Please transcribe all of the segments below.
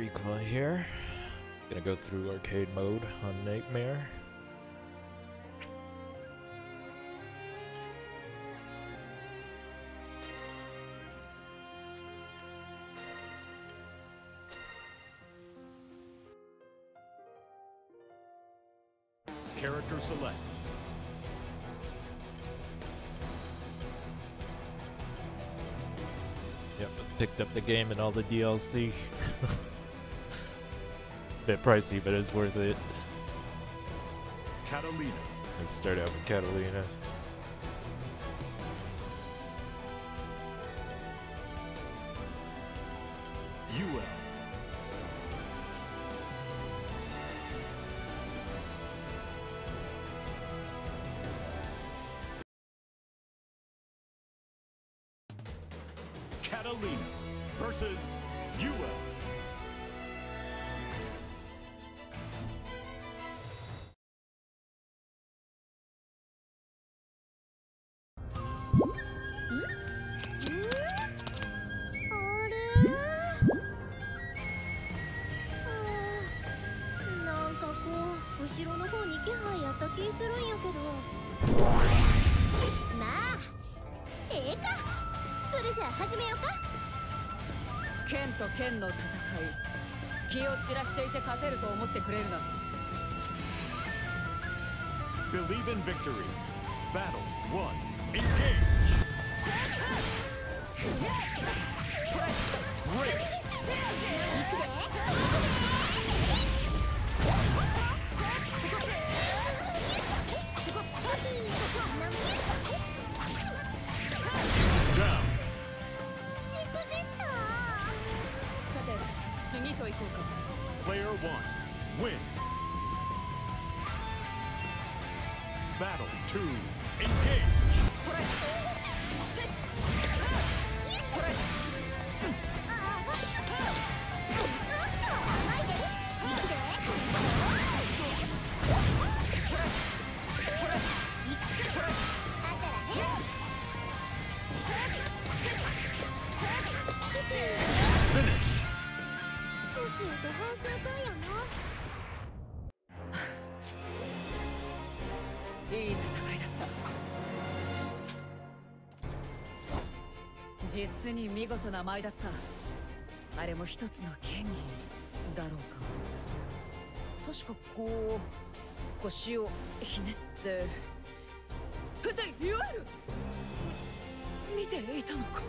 Reclaw here. Gonna go through arcade mode on Nightmare. Character select. Yep, picked up the game and all the DLC. Bit pricey, but it's worth it. Catalina. Let's start out with Catalina. UL. Catalina versus UL. Believe in victory. Battle 1. Engage! Great! Down! Player 1. Win! Battle 2. Engage! Finish! いい戦いだった。実に見事な舞だった。あれも一つの剣技だろうか。確かこう腰をひねってで、いわゆる見ていたのか。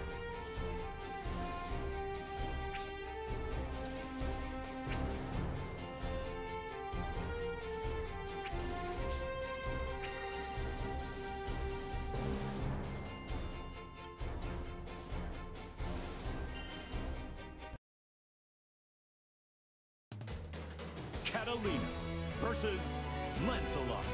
Catalina versus Lancelot.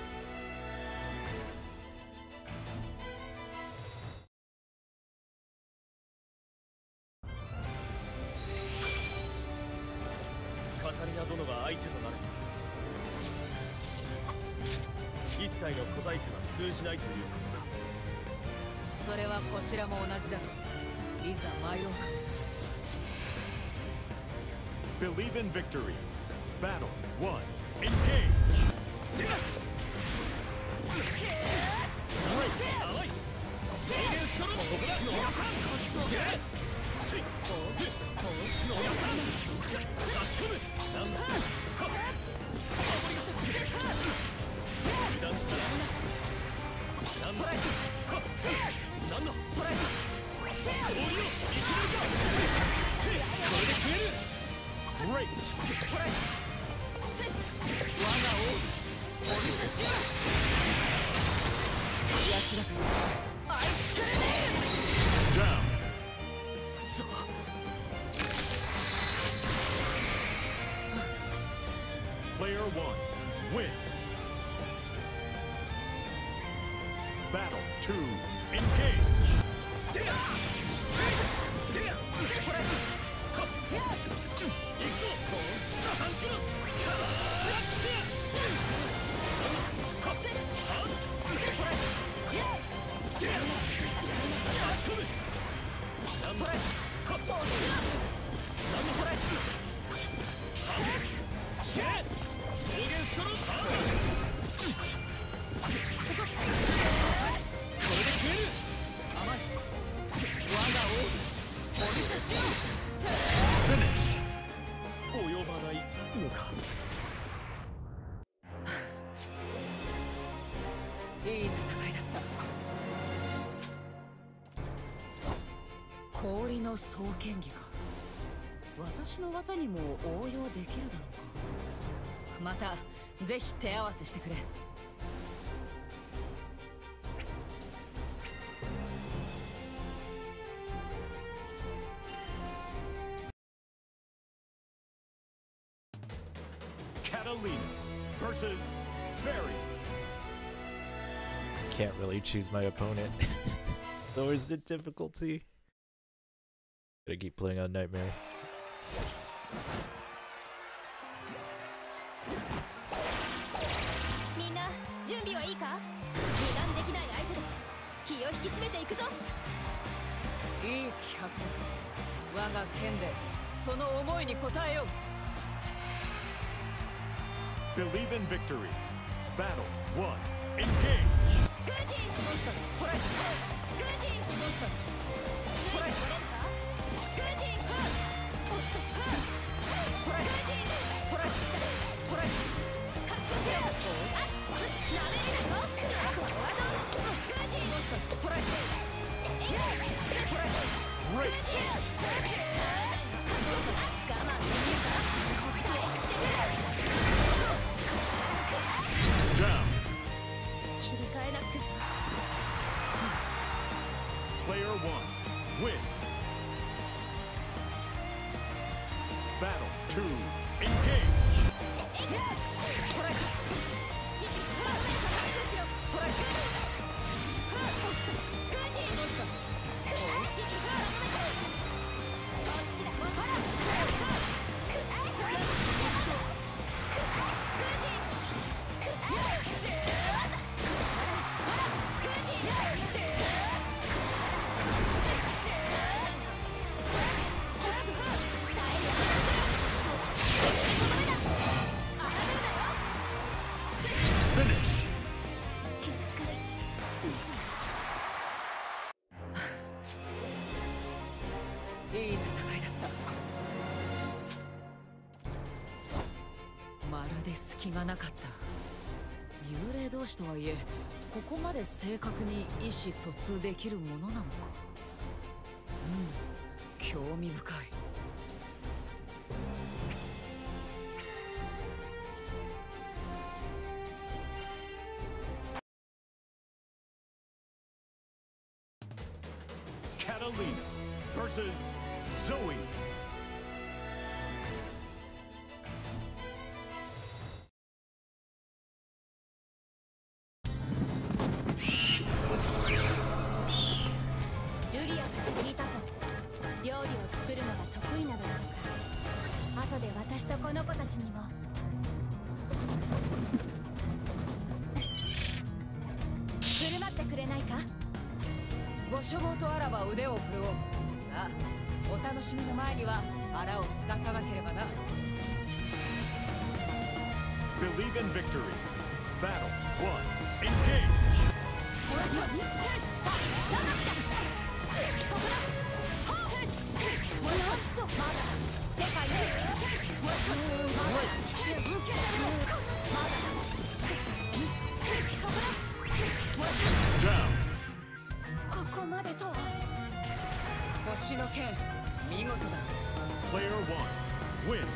Catalina 殿が相手となる。一切の小細工が通じないということか。 それはこちらも同じだ。いざ参ろうか。 Believe in victory. Battle 1. Engage! Great! Down. Player 1. Win. Battle 2. Engage. 及ばないのか。 いい戦いだった。氷の双剣技か。私の技にも応用できるだろうか。またぜひ手合わせしてくれ。 Catalina versus Barry. Can't really choose my opponent. Lowers the difficulty. Gotta keep playing on Nightmare. みんな準備はいいか。油断できない相手だ。気を引き締めていくぞ。 いい気迫。我が剣でその思いに応えよう。 Believe in victory. Battle 1. Engage. グージー。 どうしたの？トライ。 グージー。 どうしたの？ トライ取れるか。グージー。おっと。 トライ。 グージー。 トライ。トライ。 覚悟しろ。あっ。なめるなよ。フォワード。グージー。 どうしたの？トライ。 えい。 トライ。 Great. 覚悟しろ。我慢できるか。耐えきってる。 Down. 切り替えなくちゃ。 Player 1. Win. Battle 2. Engage. トライ。 チキ。覚悟しろ。 トライ。 グージー。 どうしたの？ チキ。こっちだ。ほら。 Finish. いい戦いだった。まるで隙がなかった。幽霊同士とはいえ、ここまで正確に意思疎通できるものなのか。興味深い。 Catalina versus Zoe. 「ルリアから聞いたぞ。料理を作るのが得意なのだとか。後で私とこの子たちにも。振る舞ってくれないか。 ご所望とあらば腕を振るおう。さあ、お楽しみの前には腹をすかさなければな。 Believe in victory. Battle 1. Engage. さあ、じゃなくてそこだ。なんとまだ世界にまだそこだ。 Down. ここまでとは。 星の剣、見事だ。 Player 1. Win.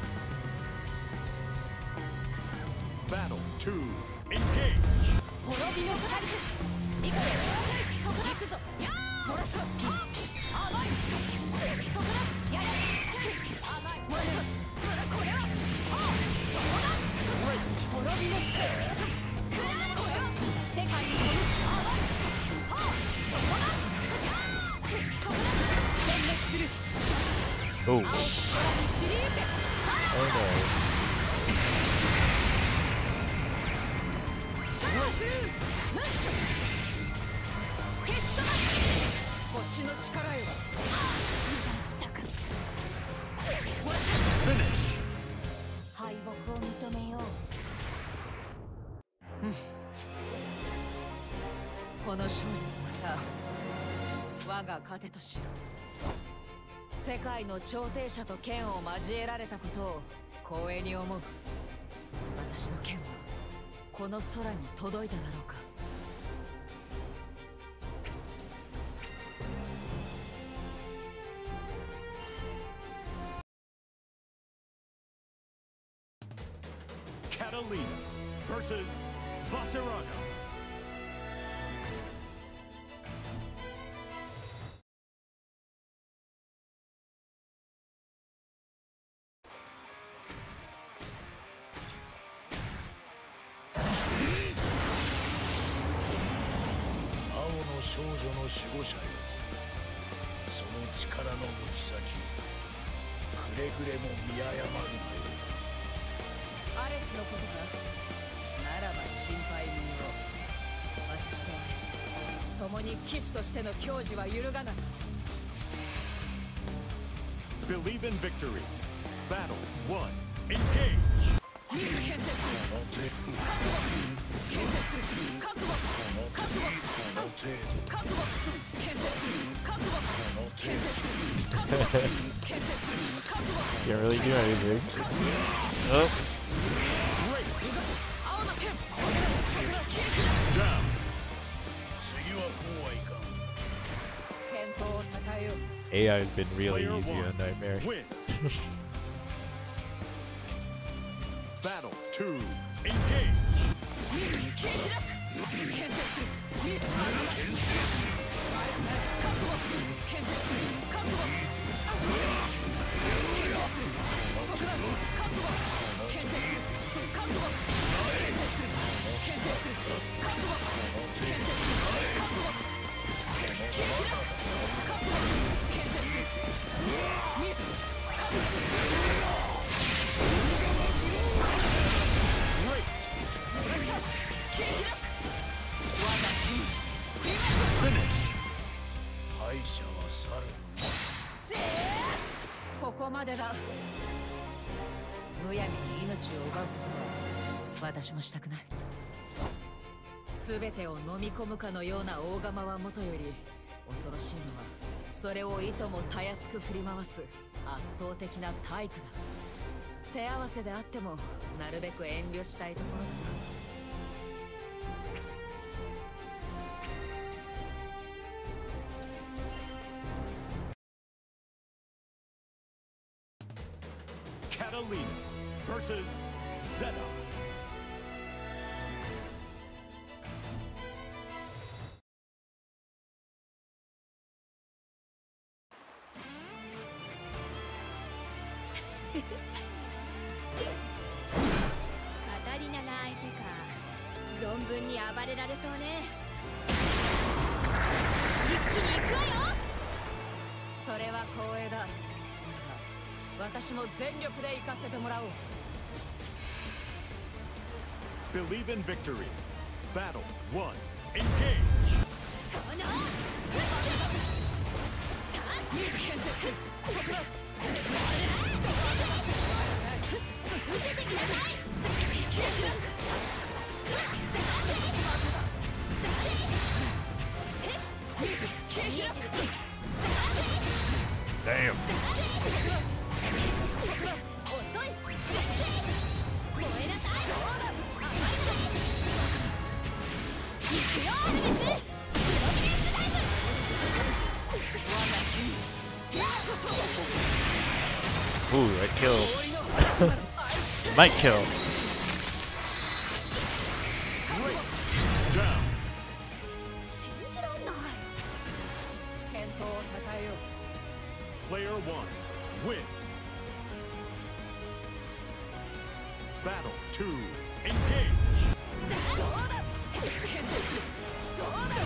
Battle 2. Engage. 滅びの二人。行くぞ。そこだ。行くぞ。やー。もらった。甘い。そこだ。やれ。甘い。もらった。これは。そこだ。滅びの。これは。世界に飛ぶ。甘い。そこだ。やー。そこだ。全滅する。 Oh. 青空に散りゆけ。 Oh no. 星の力よ。 したか。 Finish. 敗北を認めよう。 この勝利もまた我が糧としよう。 世界の頂点者と剣を交えられたことを光栄に思う。私の剣はこの空に届いただろうか。 Catalina versus Vaseraga. 少女の守護者よ、その力の抜き先、くれぐれも見誤るなよ。 アレスのことか。ならば心配無用。私とアレス、共に騎士としての矜持は揺るがない。 Believe in victory. Battle 1. Engage. 建設建設覚悟覚悟覚悟建設覚悟建設覚悟建設覚悟 Can't really do anything. Oh. 青の剣 Down. 次はこうはいかん。 健闘をたたえよう。 AI has been really Player easy on one. Nightmare. Win. Battle 2. Engage. 建設建設覚悟建設覚悟即断覚悟建設覚悟建設建設覚悟建設覚悟覚悟建設敗者は去る。 ここまでだ。むやみに命を奪うことは私もしたくない。全てを飲み込むかのような大釜はもとより、恐ろしいのはそれをいともたやすく振り回す圧倒的な体育だ。手合わせであってもなるべく遠慮したいところだな。 Catalina versus Zeta. カタリナが相手か。存分に暴れられそうね。一気に行くわよ。 それは光栄だ。私も全力で行かせてもらおう。 Believe in victory. Battle 1. Engage. 建設即断受けてください。 Damn. 遅い。燃えなさい。行くよアルデス。プロビデンスタイム。 Ooh, that killed. Might kill. Down. 信じらんない。健闘をたたえよう。 Player 1. Win. Battle 2. Engage. 建設どうだ。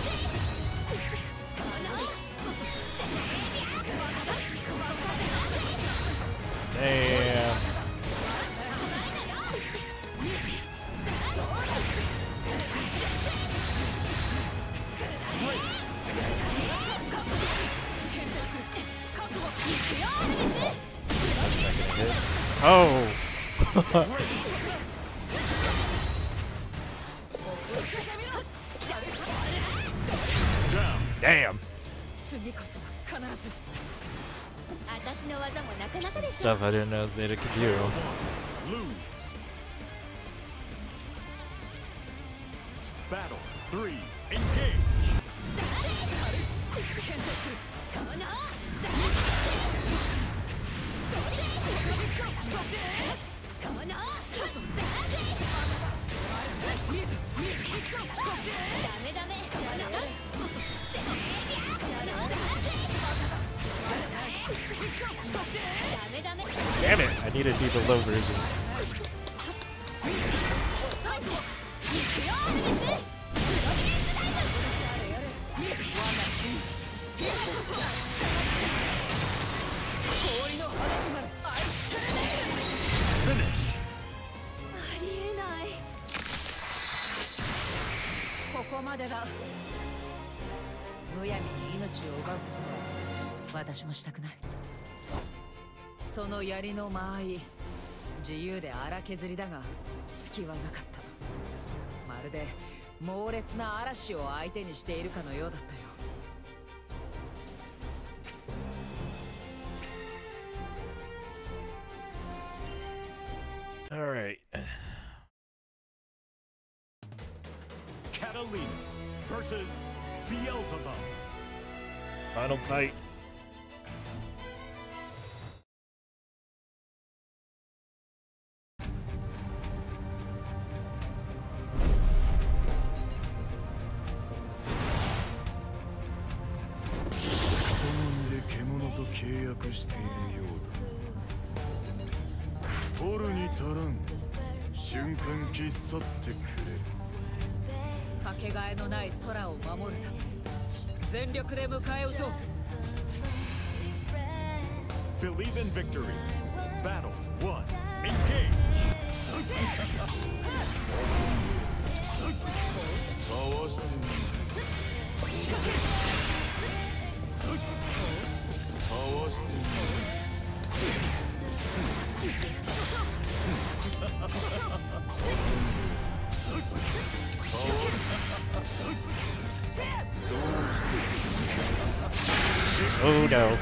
Damn. Oh. Down. Damn. 次こそは必ず。 私の技もなかなか Some でしょ stuff I didn't know Zeta could do. Lose. Battle 3. Engage. この Damn it! I need to do the low version. ありえないここまでだ。むやみに命を奪うことは私もしたくない。その槍の間合い、自由で荒削りだが隙はなかった。まるで猛烈な嵐を相手にしているかのようだったよ。 All right. Catalina versus Beelzebub. Final fight. Shunkan 消し去ってくれる。 かけがえのない空を守るため全力で迎え撃とう。 Believe in victory. Battle 1. Engage. かわしてみる。かわしてみる。 Oh no.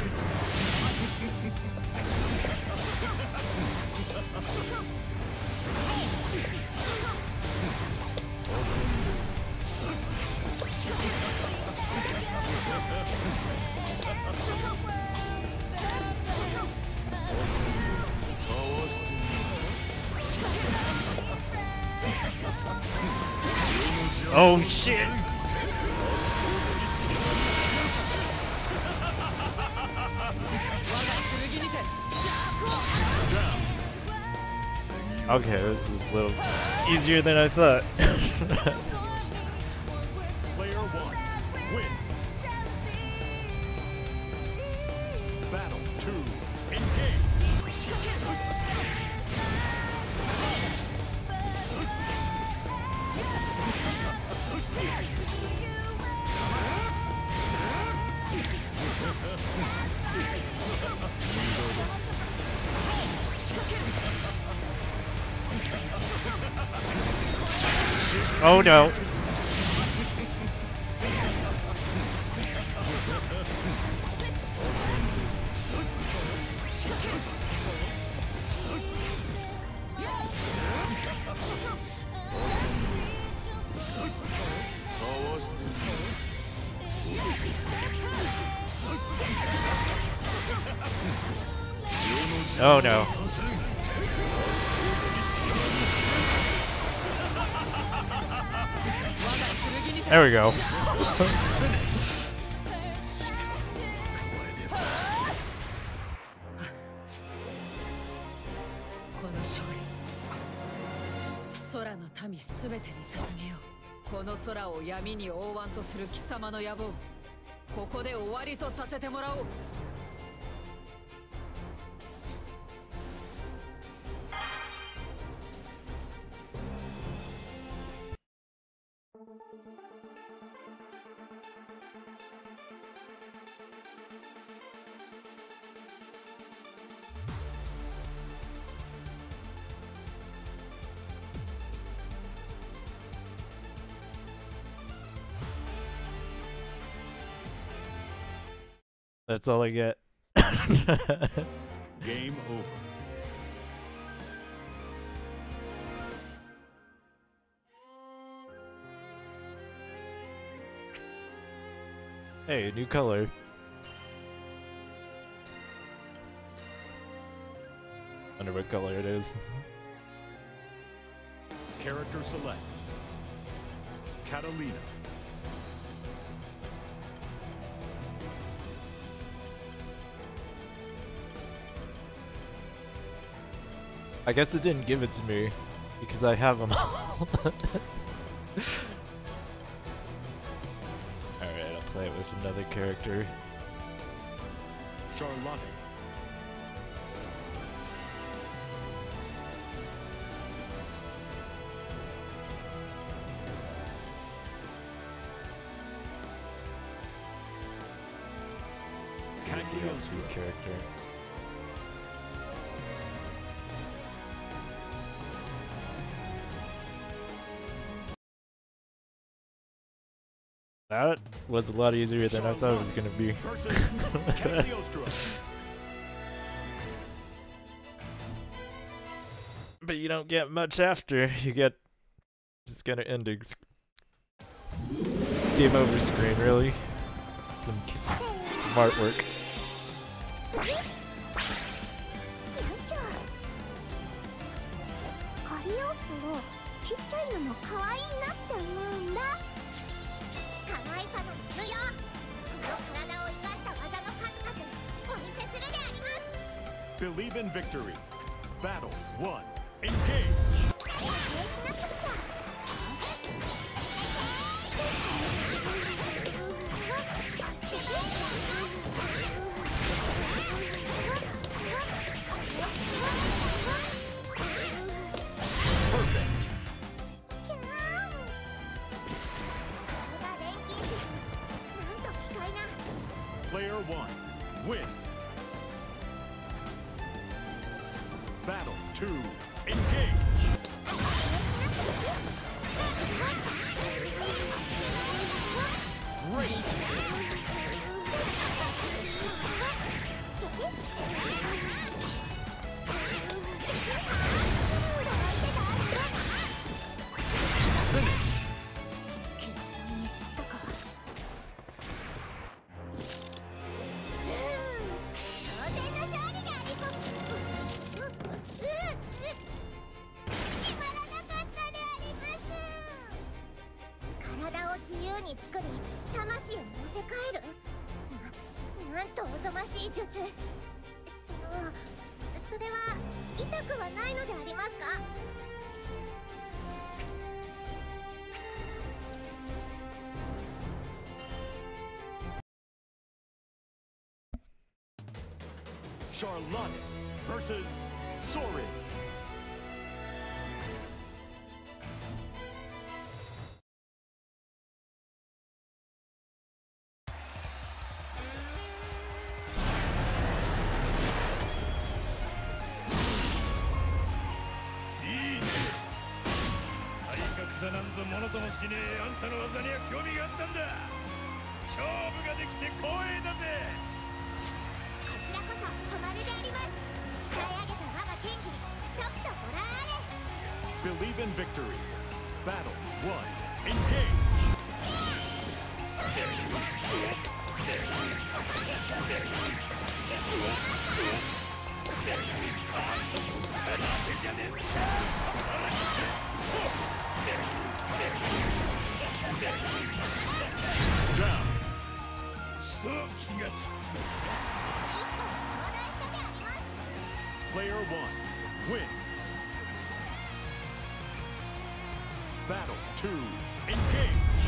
Oh shit! Okay, this is a little easier than I thought. Player 1. Win. Battle 2. Engage. Oh no. Oh no. There we go. 空の民すべてに捧げよう。この空を闇に覆わんとする貴様の野望、ここで終わりとさせてもらおう。 That's all I get. Game over. Hey, new color. Wonder what color it is. Character select. Catalina. I guess it didn't give it to me because I have them all. Alright, I'll play it with another character. Charlotte. DLC character. That was a lot easier than I thought it was gonna be. Versus Cagliostro. But you don't get much after. You get just kind of endings. Game over screen, really. Some artwork. よいしょ。カリオストロちっちゃいのも可愛いなって思うんだ。可愛さの水よ。この体を生かした技の数々お見せするであります。 Believe in victory. Battle 1. Engage. 応援しなくっちゃ。 Perfect. Player 1. Win. Battle 2. Engage. Great. Finish. 体を自由に作り魂を乗せ替える。なんとおぞましい術。それは痛くはないのでありますか？ Charlotte versus Sorin. Sa なんぞものともしねえあんたの技には興味があったんだ。勝負ができて光栄だぜ。 こちらこそ止まるであります。鍛え上げた我が天気とくとご覧あれ。 Believe in victory. Battle 1. Engage. Down. Stop. 気がつ Player 1. Win. Battle 2. Engage.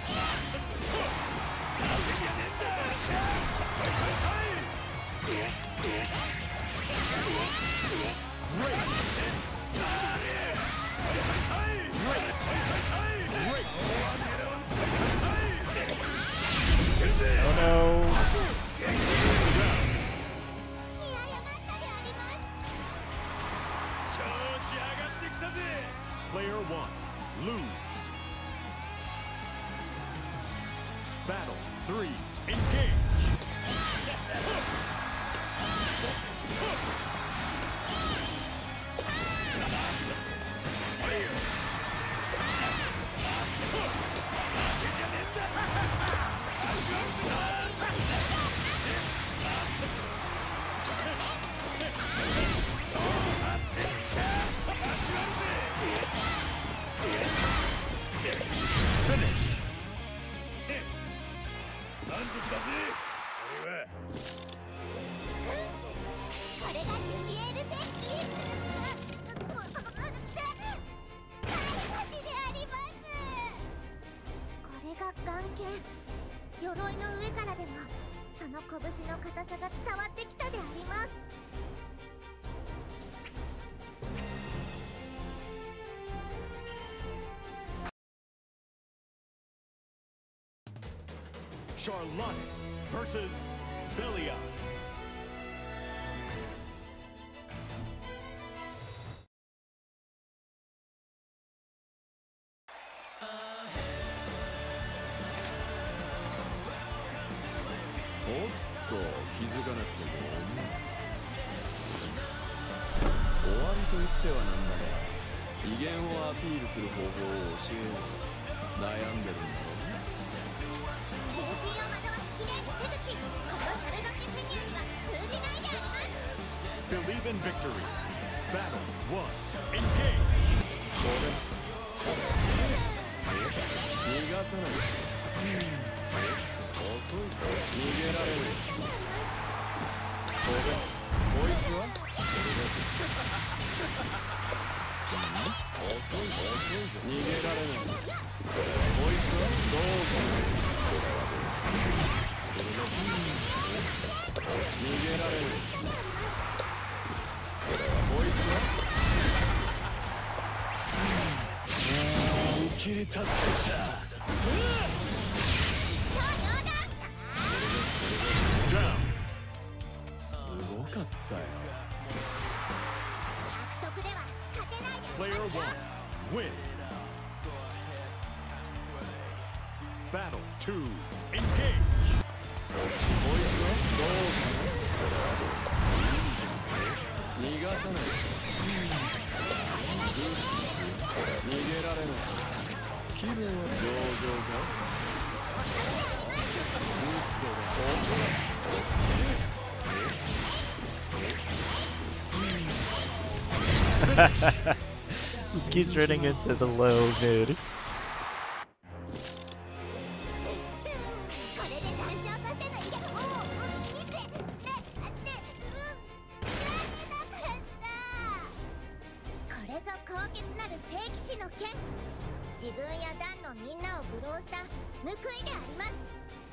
Oh no! Player 1. Lose. Battle 3. Engage. れがジュリエール石であります。これが眼剣。鎧の上からでもその拳の硬さが伝わってきたであります。 Charlotte versus Belia. Oh, 気づかなくても終わりと言ってはなんだが威厳をアピールする方法を教えよう。悩んでるんだろう。 ジェージーを惑わす記念手口、このシャルロッテ・ペニアには通じないであります。 Believe in victory. Battle 1. Engage. 逃がさない。遅いぞ。逃げられる。こいつは遅いぞ。逃げられない。こいつはどうか。それが逃げられる。こいつは見切り立ってきた。 Down. すごかったよ。 獲得では勝てないであり Player ますよ。 1. Win. Battle 2. Engage. こいつはどうかな。逃がさない。逃げられない。気分は上々か。 Just keeps running into the low mid. これで団長としての威力を見せなかった。これぞ高潔なる聖騎士の剣。自分や団のみんなを愚弄した報いであります。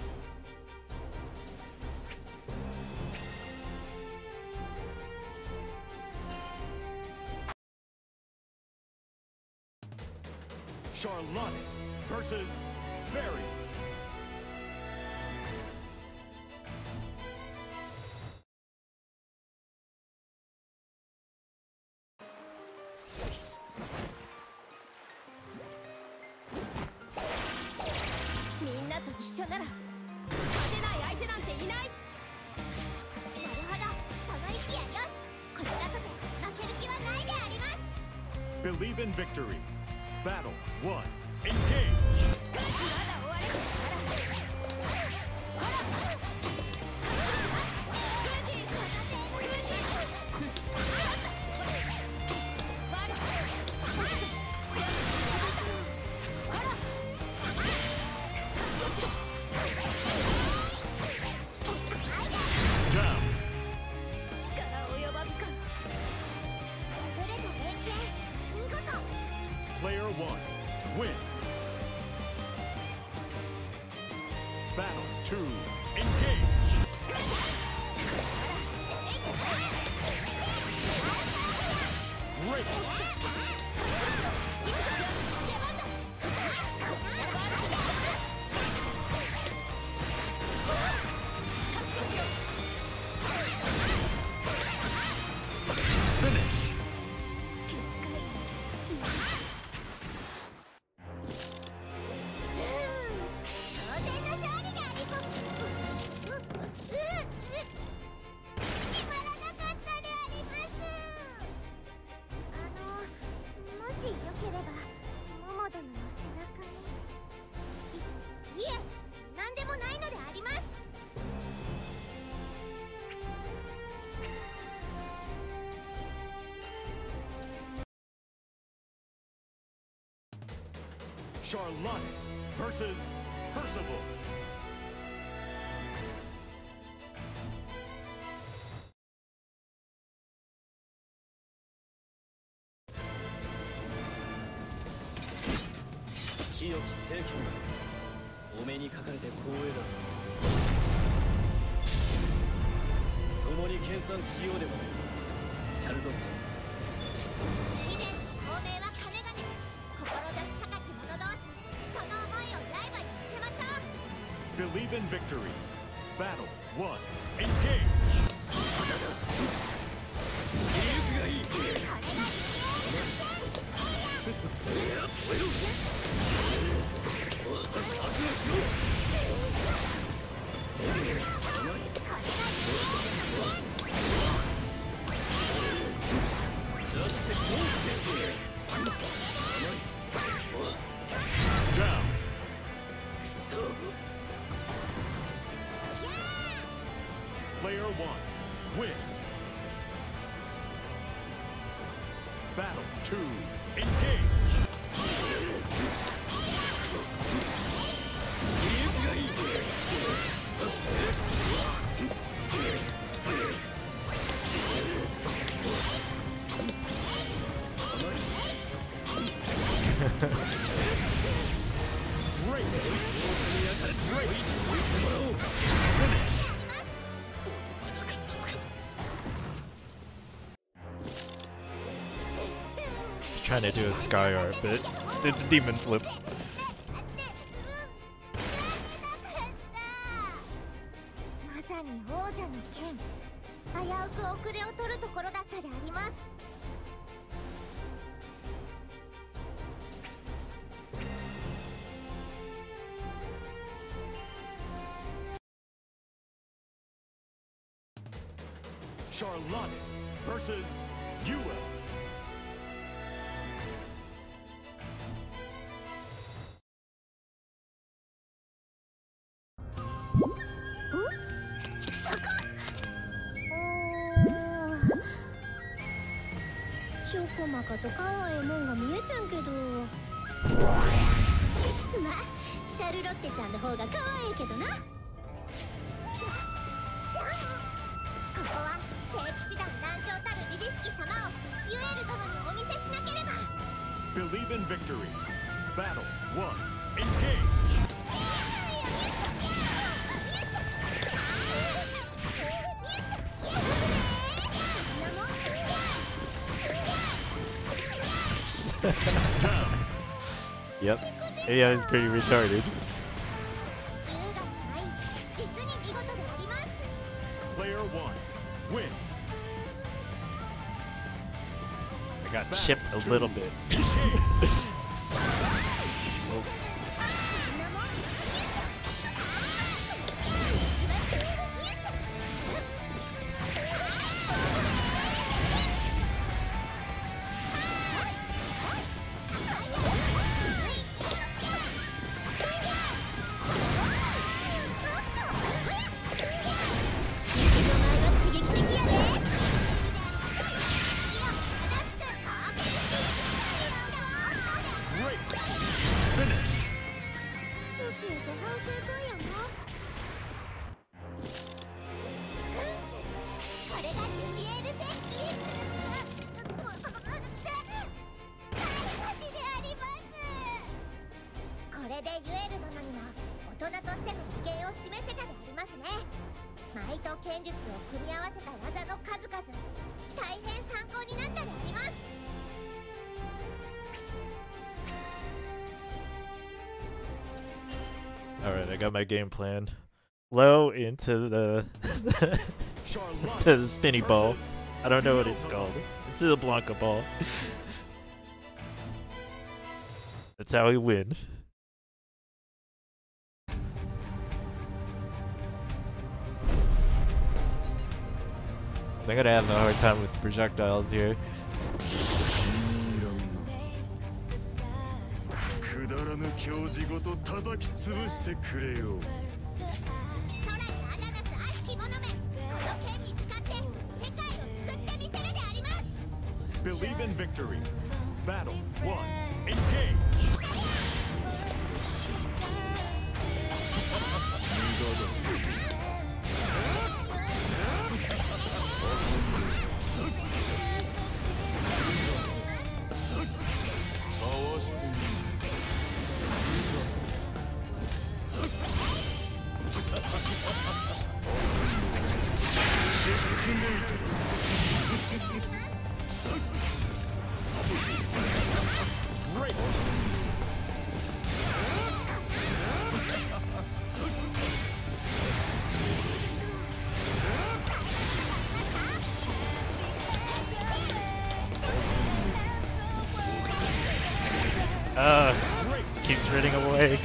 Charlotte versus Barry. 「みんなと一緒なら勝てない相手なんていない」。なるほど、その意識やよし。こちらとて負ける気はないであります。 Believe in victory. Battle 1. Engage. まだ終われない。 Down. 力及ばずか。優れた連携、見事。 Player 1. Win. Battle 2. Engage. Great. Finish. 当然の勝利であります。決まらなかったであります。もしよければ桃殿の背中に。いえ、何でもないのであります。 Charlotte versus Percival. 良き聖剣だ。お目にかかれて光栄だ。共に研鑽しようではないか、シャルドン。 貴殿の孔明は金がね。志高き者同士、その思いを刃に見せましょう。 Believe in victory. Battle 1. Engage. がいい。 これが Down. Player 1. Win. Battle 2. Engage. がいい。 Great. He's trying to do a sky art, but did the demon flip. まさに王者の剣。危うく遅れを取るところだったであります。 Charlotte versus Yua. チョコマカと可愛いもんが見えてんけど。まあ、シャルロッテちゃんの方が可愛いけどな。じゃん。ここは聖騎士団団長たるリリシキ様をユエル殿にお見せしなければ。 Believe in victory. Battle 1. Engage. Yep. AI is pretty retarded. Player 1. Win. I got chipped a little bit. Alright, I got my game plan. Low into the to the spinny ball. I don't know what it's called. Into the Blanca ball. That's how we win. I'm gonna have a hard time with the projectiles here. くだらぬ教示ごと叩き潰してくれよ。 Believe in victory. Battle 1. Engage. Just keeps running away.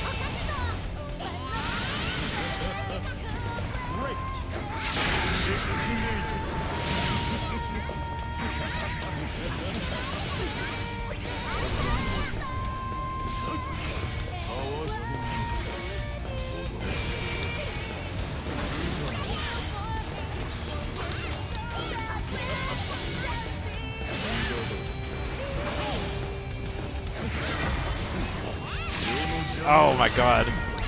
Oh my god.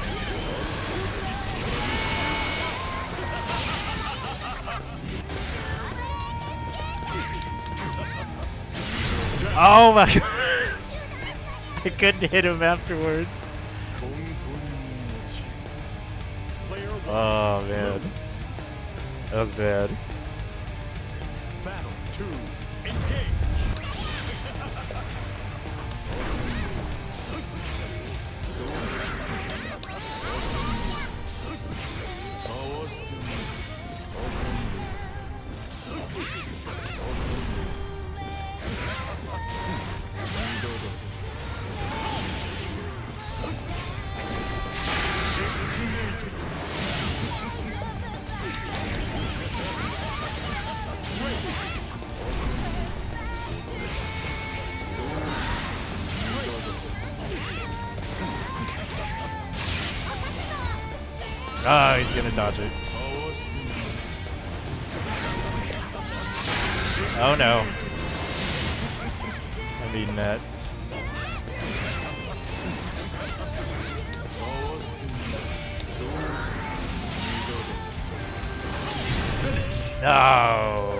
Oh my god. I couldn't hit him afterwards. Oh man. That was bad. Battle 2, engage! Oh, he's gonna dodge it. Oh no. I mean that. No.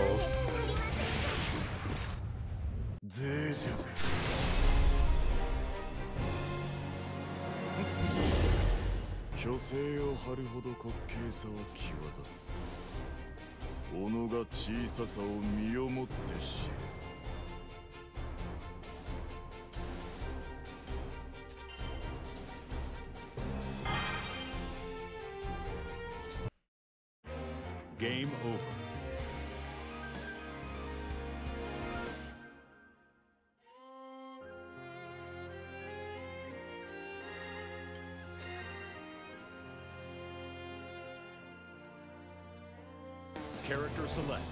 虚勢を張るほど滑稽さは際立つ。己が小ささを身をもって知る。 Game over. Character select.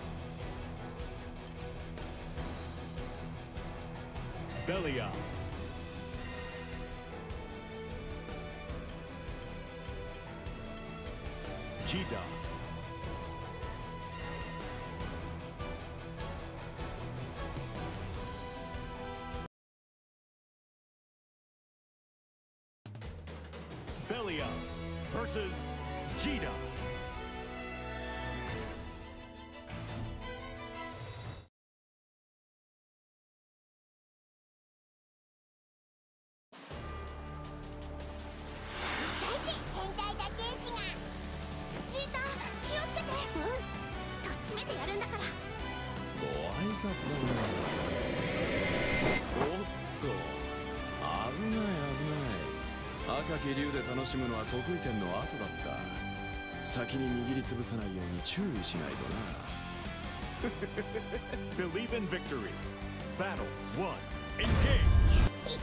Belial. Jida. Belial versus Jida. 赤き竜で楽しむのは得意点の後だった。先に握りつぶさないように注意しないとな。 Believe in victory. Battle 1. Engage.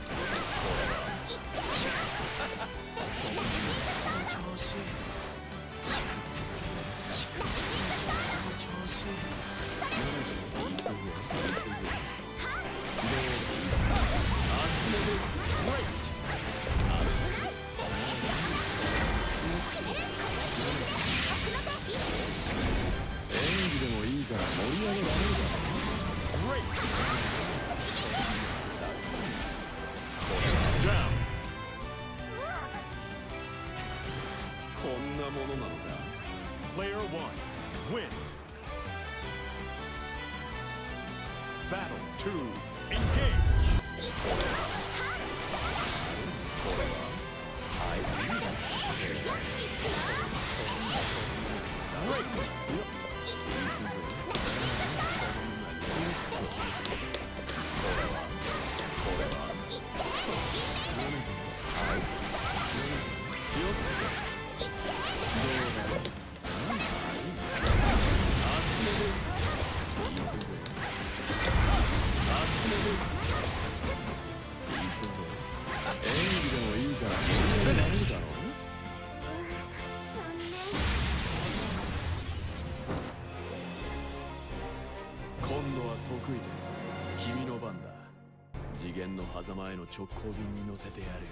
Down. こんなものなのか。 Player 1 win. Battle 2. Engage. Great. いで君の番だ。次元の狭間への直行便に乗せてやるよ。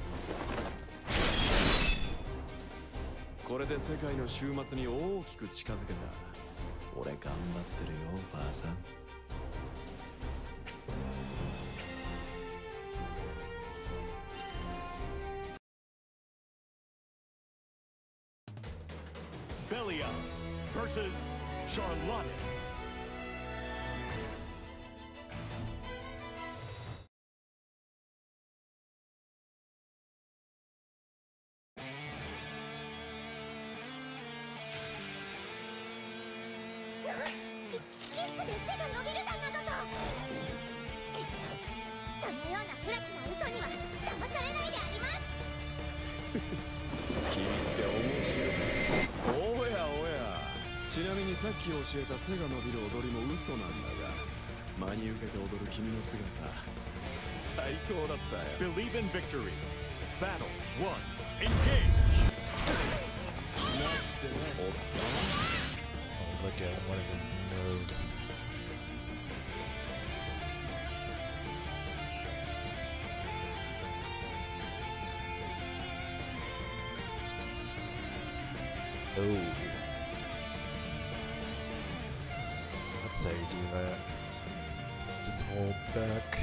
これで世界の終末に大きく近づけた。俺頑張ってるよばあさん。 Belia versus Charlotte. ちなみにさっき教えた背が伸びる踊りも嘘なんだが、真に受けて踊る君の姿、最高だったよ。 Believe in victory. Battle 1. Engage. Oh, look at one of his moves. Oh. That's how you do that. Just hold back.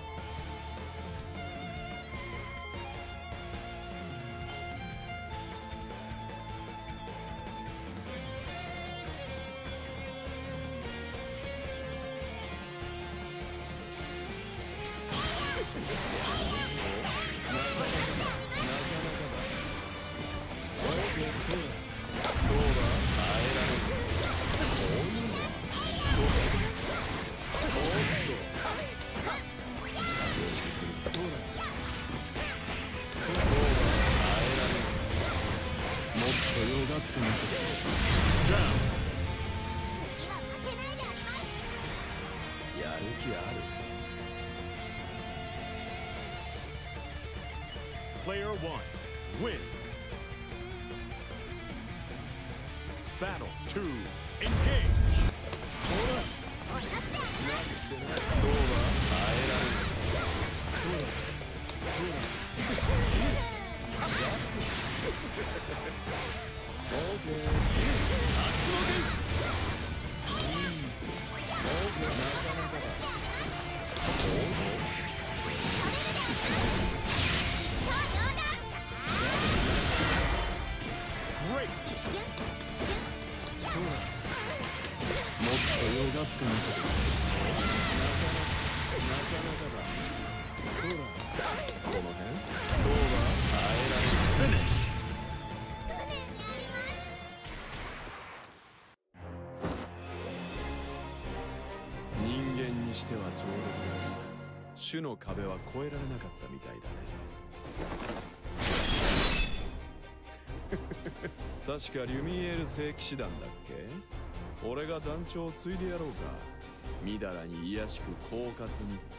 Player 1, win. Battle 2, engage. Great. そうだ。もっとよがってみせて。なかなかだ。そうだ。この辺。どうだ。耐えられる。 Finish. 人間にしては上出来だが、種の壁は越えられなかったみたいだね。確かリュミエール聖騎士団だっけ？俺が団長を継いでやろうか。みだらに卑しく狡猾にってね。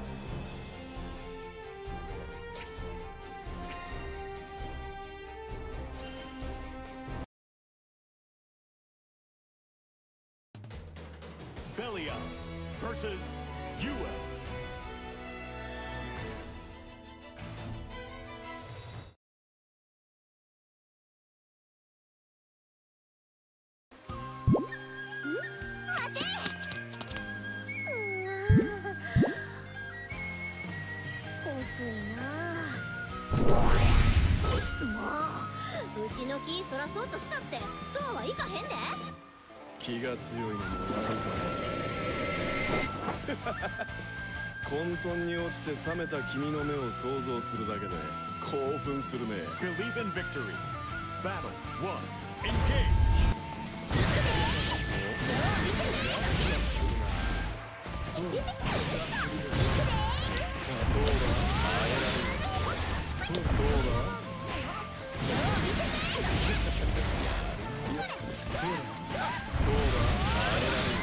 Belia versus Yua. 気が強いのも悪いかな。混沌に落ちて冷めた君の目を想像するだけで興奮するね。 Believe in victory. Battle 1, engage. そうだ。さあどうだ。耐えられる。そうどうだ。そうだ。どうだ。耐えられる。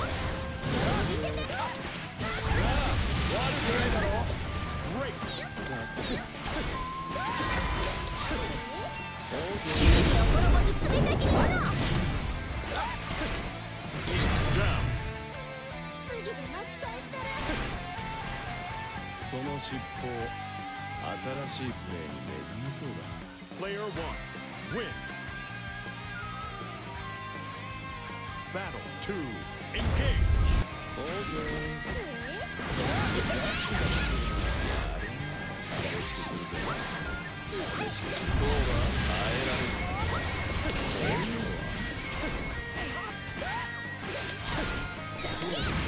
悪くないだろ。 Great. さあ。 心もに冷たき炎巻き返してる。 その尻尾新しいプレーに目覚めそうだ。 Player 1, win. Battle 2, engage. オーケー。嬉しくするぜ。嬉しくする。どうは耐えられる。そうですね。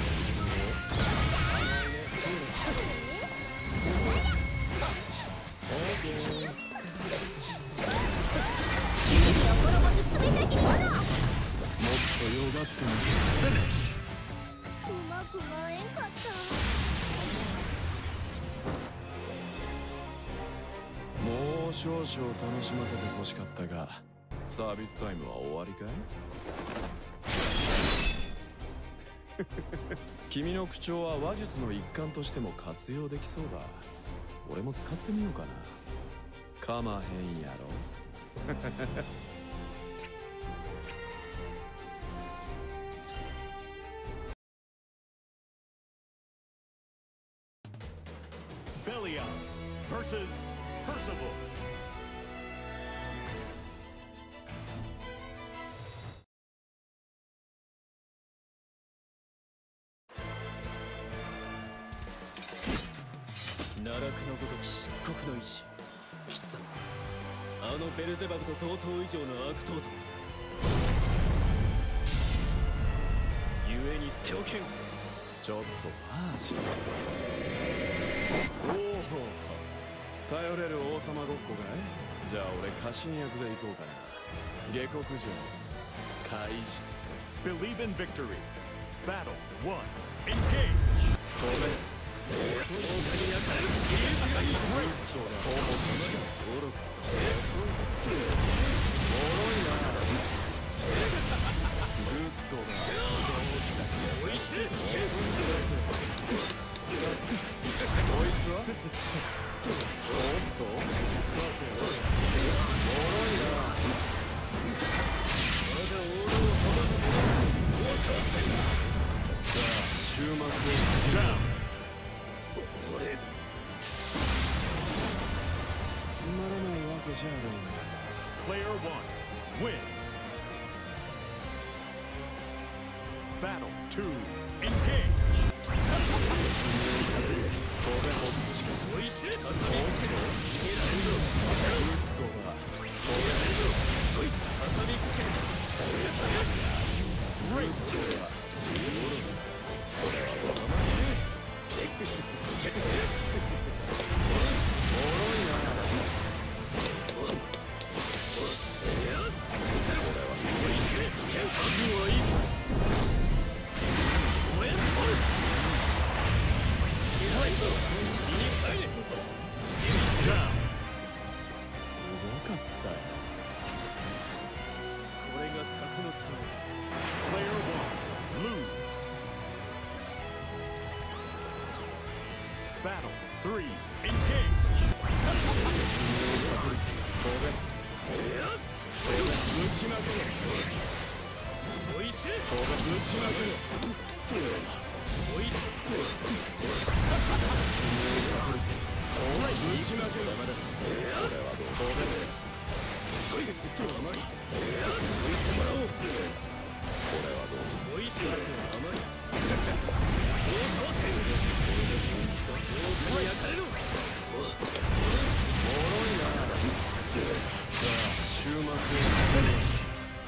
そうですね。オーケー。もっとよがってうまく回えんかった。 もう少々楽しませてほしかったが、サービスタイムは終わりかい？君の口調は話術の一環としても活用できそうだ。俺も使ってみようかな。かまへんやろ。 Belial versus Percival. 奈落のごとき漆黒の意志、貴様、あのベルゼバブと同等以上の悪党と故に捨ておけん。ちょっとパーシー。おお、頼れる王様ごっこかい？じゃあ俺家臣役で行こうかな。下克上開始。 Believe in victory. Battle 1, engage. ごめん。そうに焼かれるスキルがいい。そうだ。愚か。そうだ。脆いな。グッドだ。おいしい。こいつは？おっと。さて。脆いな。まだオールを阻むもの。さあ、週末を始めよう。つまらないわけじゃろうが。 Player 1, win. Battle 2, engage. おいしい。逃げられる。そい挟みかける。 Great. これはどうだ。チェック。脆いな。すごかったよ。これが格のつもり。 Player 1, lose. Battle 3, engage. 打ちまくれ。おいしい。打ちまくれ。おいしい。打ちまくれ。これはどうだ。おいしい。あまり。これはどう。おいしい。あまり。焼かれろ。脆いな。さあ、週末を始めよう。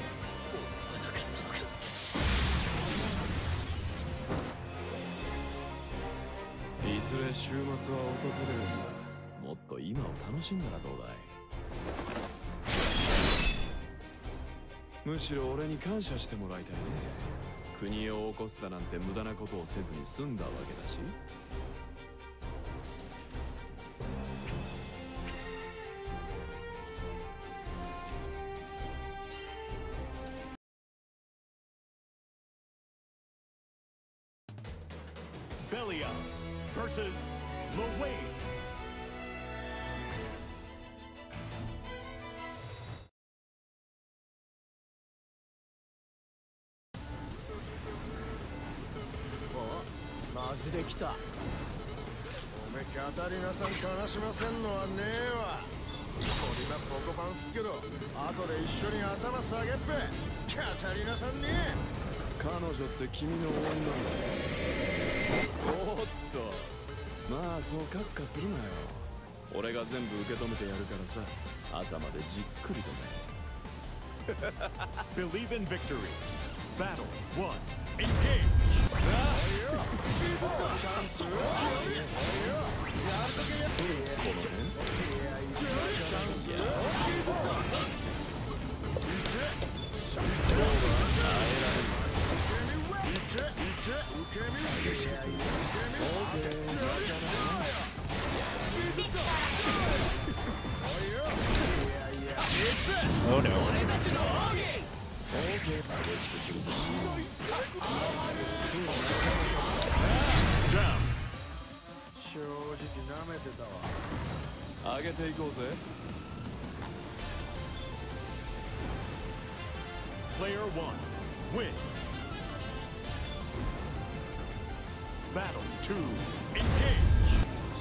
いずれ週末は訪れるんだ。もっと今を楽しんだらどうだい。むしろ俺に感謝してもらいたいね。国を起こすだなんて無駄なことをせずに済んだわけだし。 Belial versus Lawade. あ、 じできた。おめカタリナさん悲しませんのはねえわ。こりなポコパンすっけど後で一緒に頭下げっぺ。カタリナさんに彼女って君の女だ。おっと、まあそうカッカするなよ。俺が全部受け止めてやるからさ、朝までじっくりとね。 Believe in victory. Battle 1. Engage. Oh no. Down. 正直舐めてたわ。 上げていこうぜ。 Player 1. Win. Battle 2. Engage.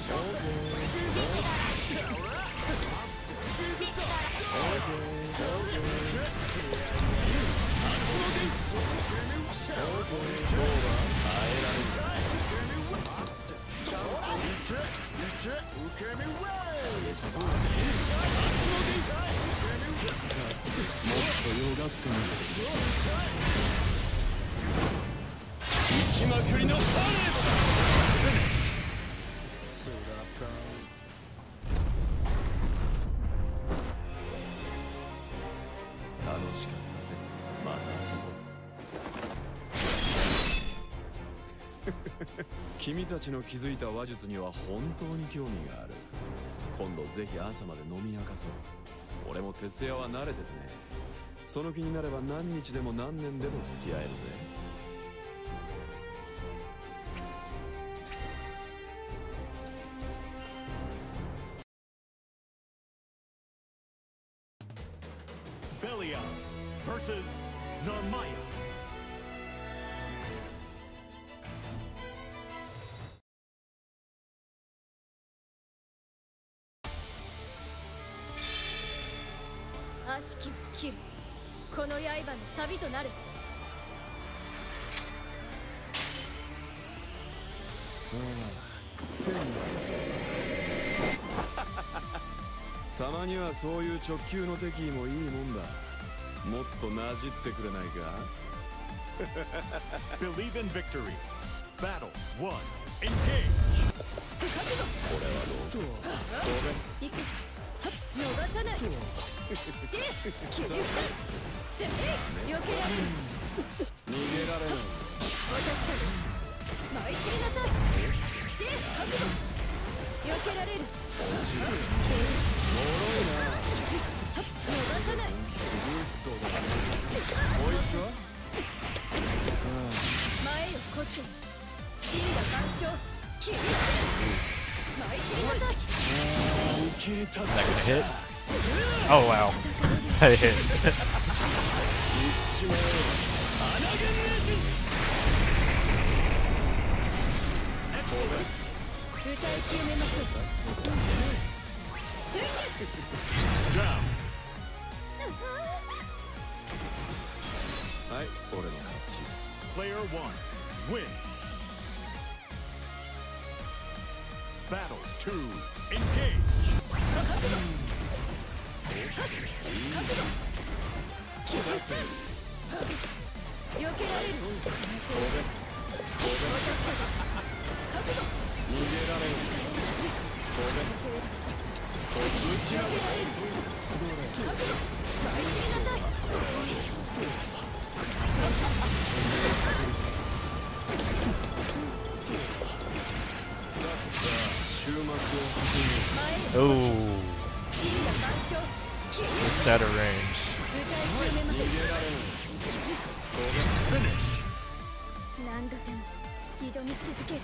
君たちの築いた話術には本当に興味がある。今度ぜひ朝まで飲み明かそう。俺も徹夜は慣れててね。その気になれば何日でも何年でも付き合えるぜ。 Belia versus Narmaya. 悪しきを切る。この刃の錆となる。 癖になるぞ。たまにはそういう直球の敵意もいいもんだ。もっとなじってくれないか。 Believe in victory. Battle 1. Engage. これはどう？ いく。逃さない。で、切り捨て。てめえ、避けられる。 逃げられない。 私ちゃう。舞い散りなさい。で、覚悟。避けられる。 もろいな。 逃さない。 こいつは？ 前よこっち。死んだ干渉。切り捨て。舞い散りなさい。 Not gonna hit. Oh wow. I hit. 歌い決めましょう。 Down. はい、俺の勝ち。 Player 1. Win. Battle 2. Engage. 避けられる。 逃げられる。 打ち上げられる。舞い散りなさい。 さあ、週末を始め。 Oh, 死んだ干渉。 just out of range. 歌い決めましょう。 逃げられない。 Finish. 何度でも挑み続ける。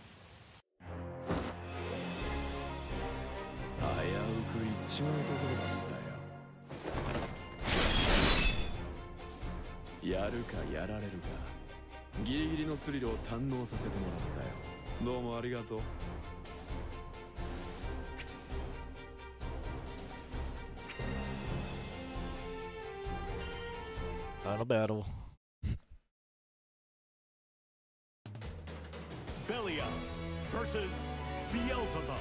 危うく行っちまうところだったよ。やるかやられるか、ギリギリのスリルを堪能させてもらったよ。 どうもありがとう。 Final battle. Belial versus Beelzebub.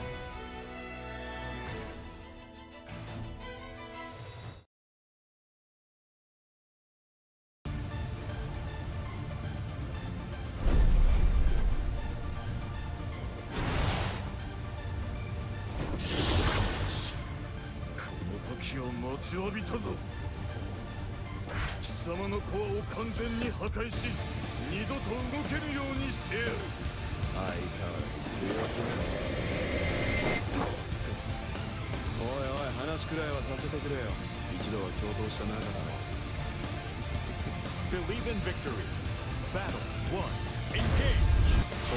Kono toki o mochiobita zo. 貴様のコアを完全に破壊し、二度と動けぬようにしてやる。 相変わらず強くな。おいおい、話くらいはさせてくれよ。一度は共闘した仲だろ。 Believe in victory. Battle 1. Engage.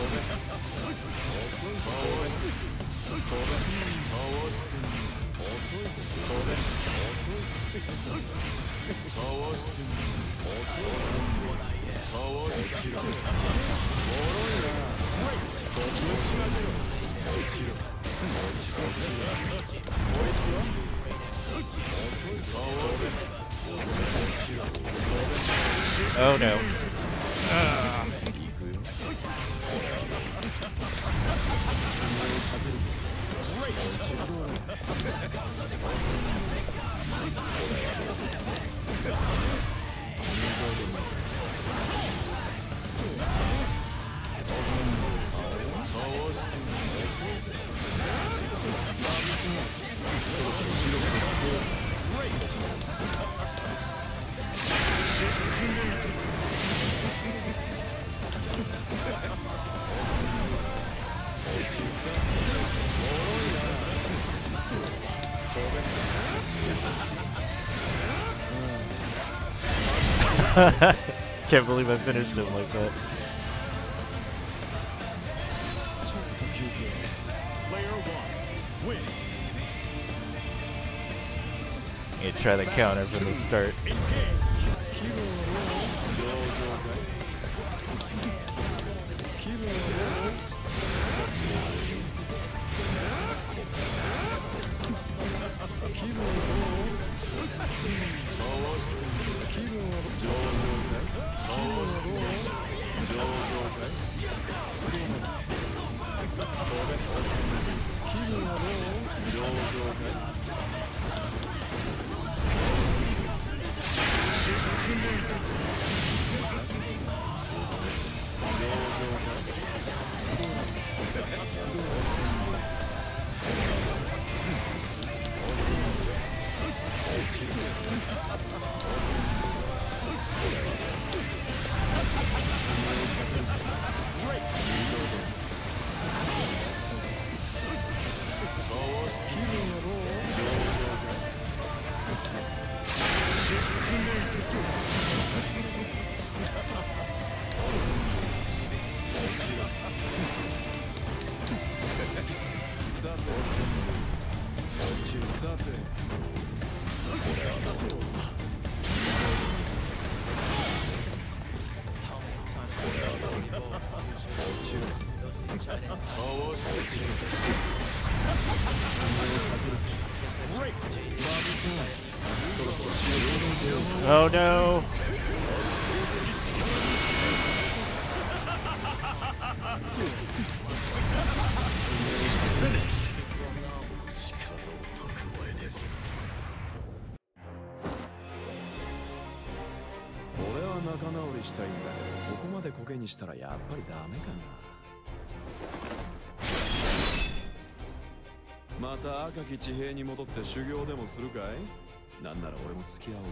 Oh no. Can't believe I finished him like that. Player 1. Win. I'm gonna try the counter from the start. Oh no! 俺は仲直りしたいんだけど、ここまでコケにしたらやっぱりダメかな。また赤き地平に戻って修行でもするかい？なんなら俺も付き合おうか。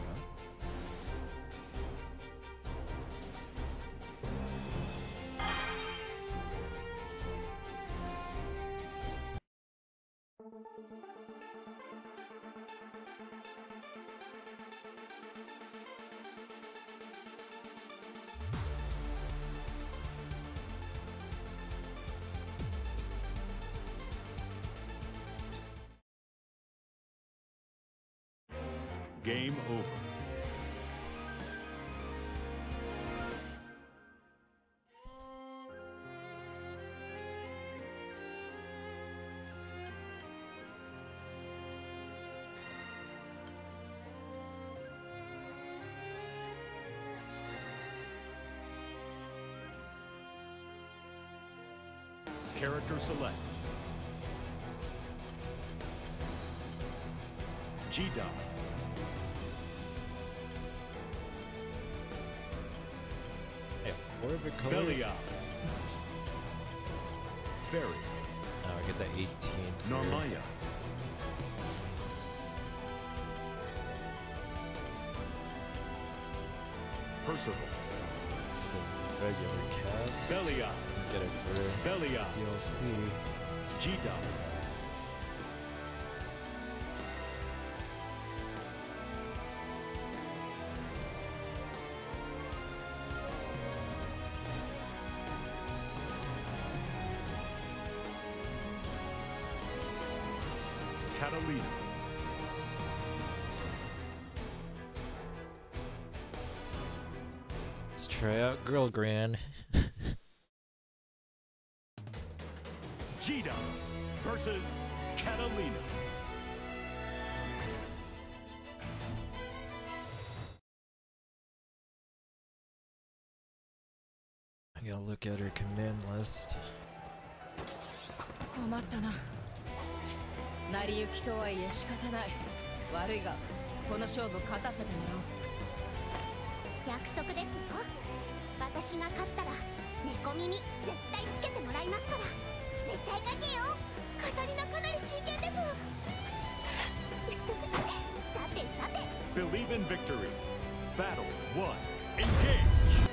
Game over. Character select. G-Dot. Belly up. Fairy. Now I get the 18. Narmaya. Percival. Regular cast. Belly up. Get it for Belly up. DLC. G-Dot. Catalina. Let's try out Girl Gran. G-Dot versus Catalina. I gotta look at her command list. 困ったな。成り行きとはいえ仕方ない。悪いがこの勝負勝たせてもらおう。 約束ですよ。私が勝ったら猫耳絶対つけてもらいますから。絶対勝てよ。カタリナかなり真剣です。さてさて。 Believe in victory. Battle 1. Engage.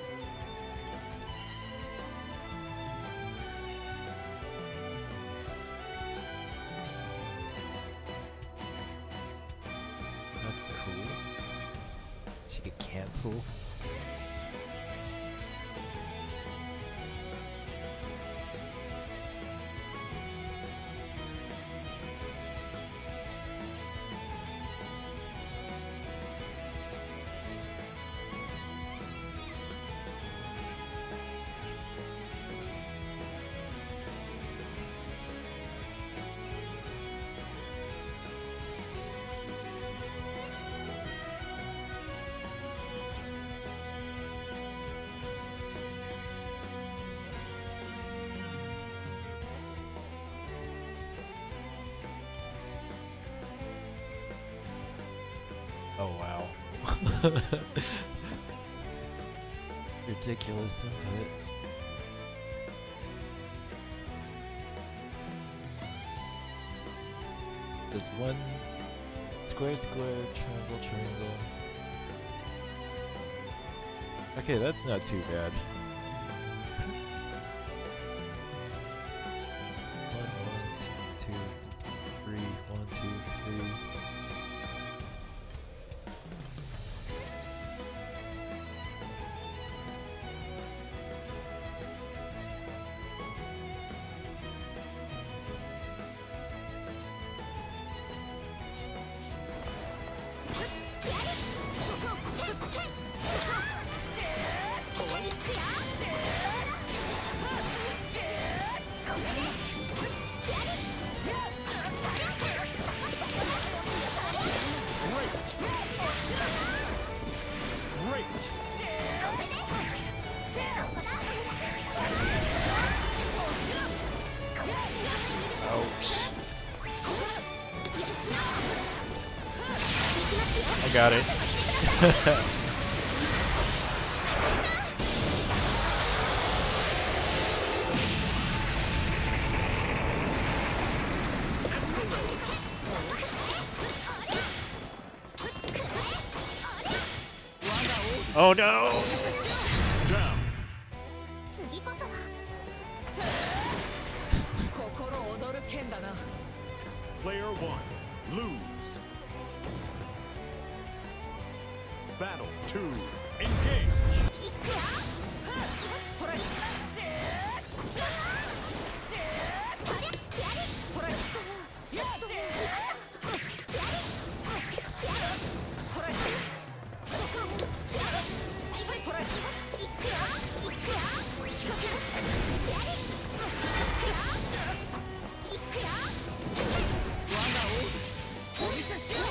That's cool. She could cancel. Oh wow. Ridiculous input. There's one square, square, triangle, triangle. Okay, that's not too bad. 1, 1, 2, 2, 3, 1, 2, 3. I got it. Oh no! Down. 次こそは。 心躍る剣だな。 Player 1. Lose. Battle 2. Engage. いくよ。 トライ。 こりゃスキャリ。 トライ。 やっと。スキャリ。スキャリ。 トライ。 スキャリ。 トライ。 いくよ。いくよ。仕掛ける。スキャリ。いくよ。いくよ。 我が王お見せしろ。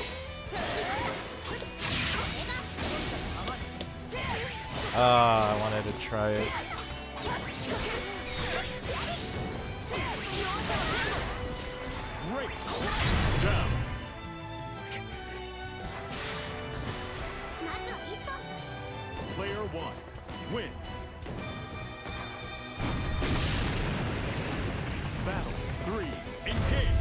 Ah, I wanted to try it. win. Battle 3, engage.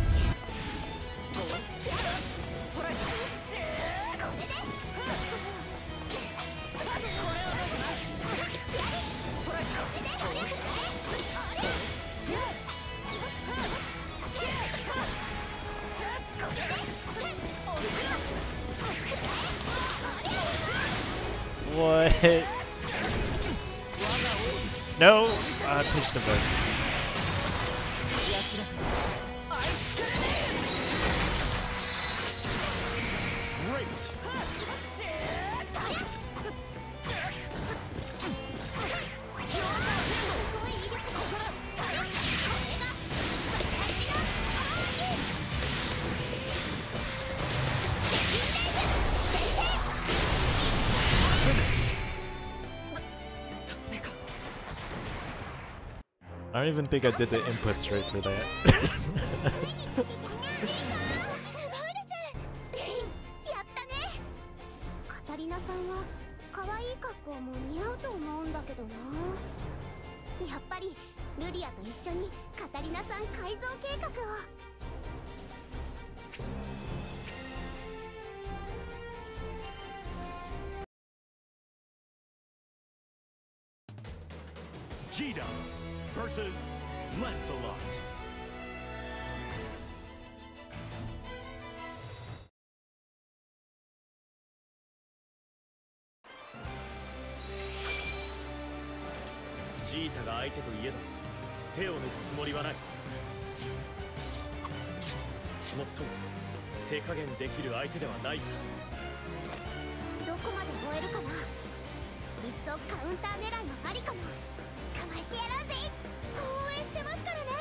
？What? No! I pushed him back. I don't even think I did the inputs right for that. カタリナさんは可愛い格好も似合うと思うんだけどな。やっぱりルリアと一緒にカタリナさん改造計画を。 Jida versus Lancelot. Jita が相手といえど手を抜くつもりはない。もっとも手加減できる相手ではない。 どこまで追えるかな。いっそカウンター狙いもありかも。かましてやろうぜ。応援してますからね。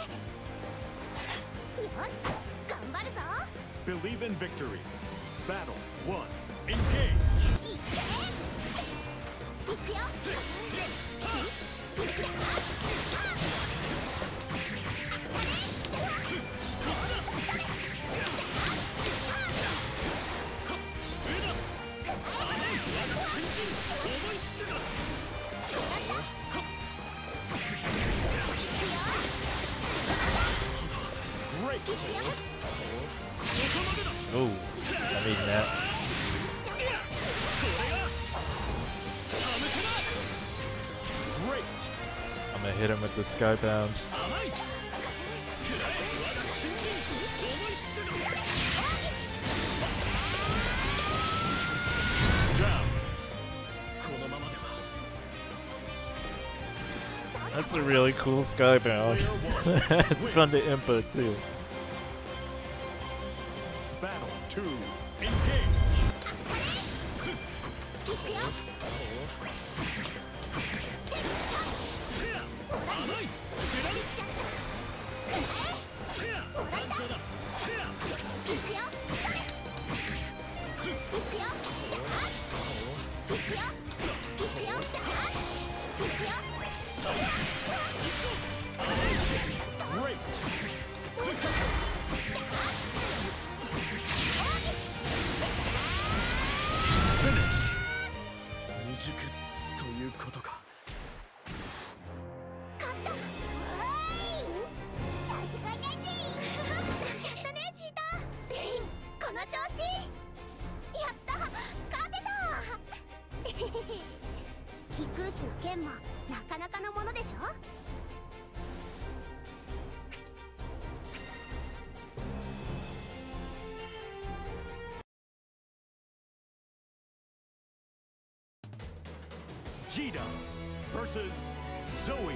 よし、頑張るぞ。 Believe in victory. Battle 1, engage. いけ。いくよ。 Oh, I mean that. I'm gonna hit him with the Skybound. That's a really cool Skybound. It's fun to input too. Battle 2, engage. Jida versus Zoe.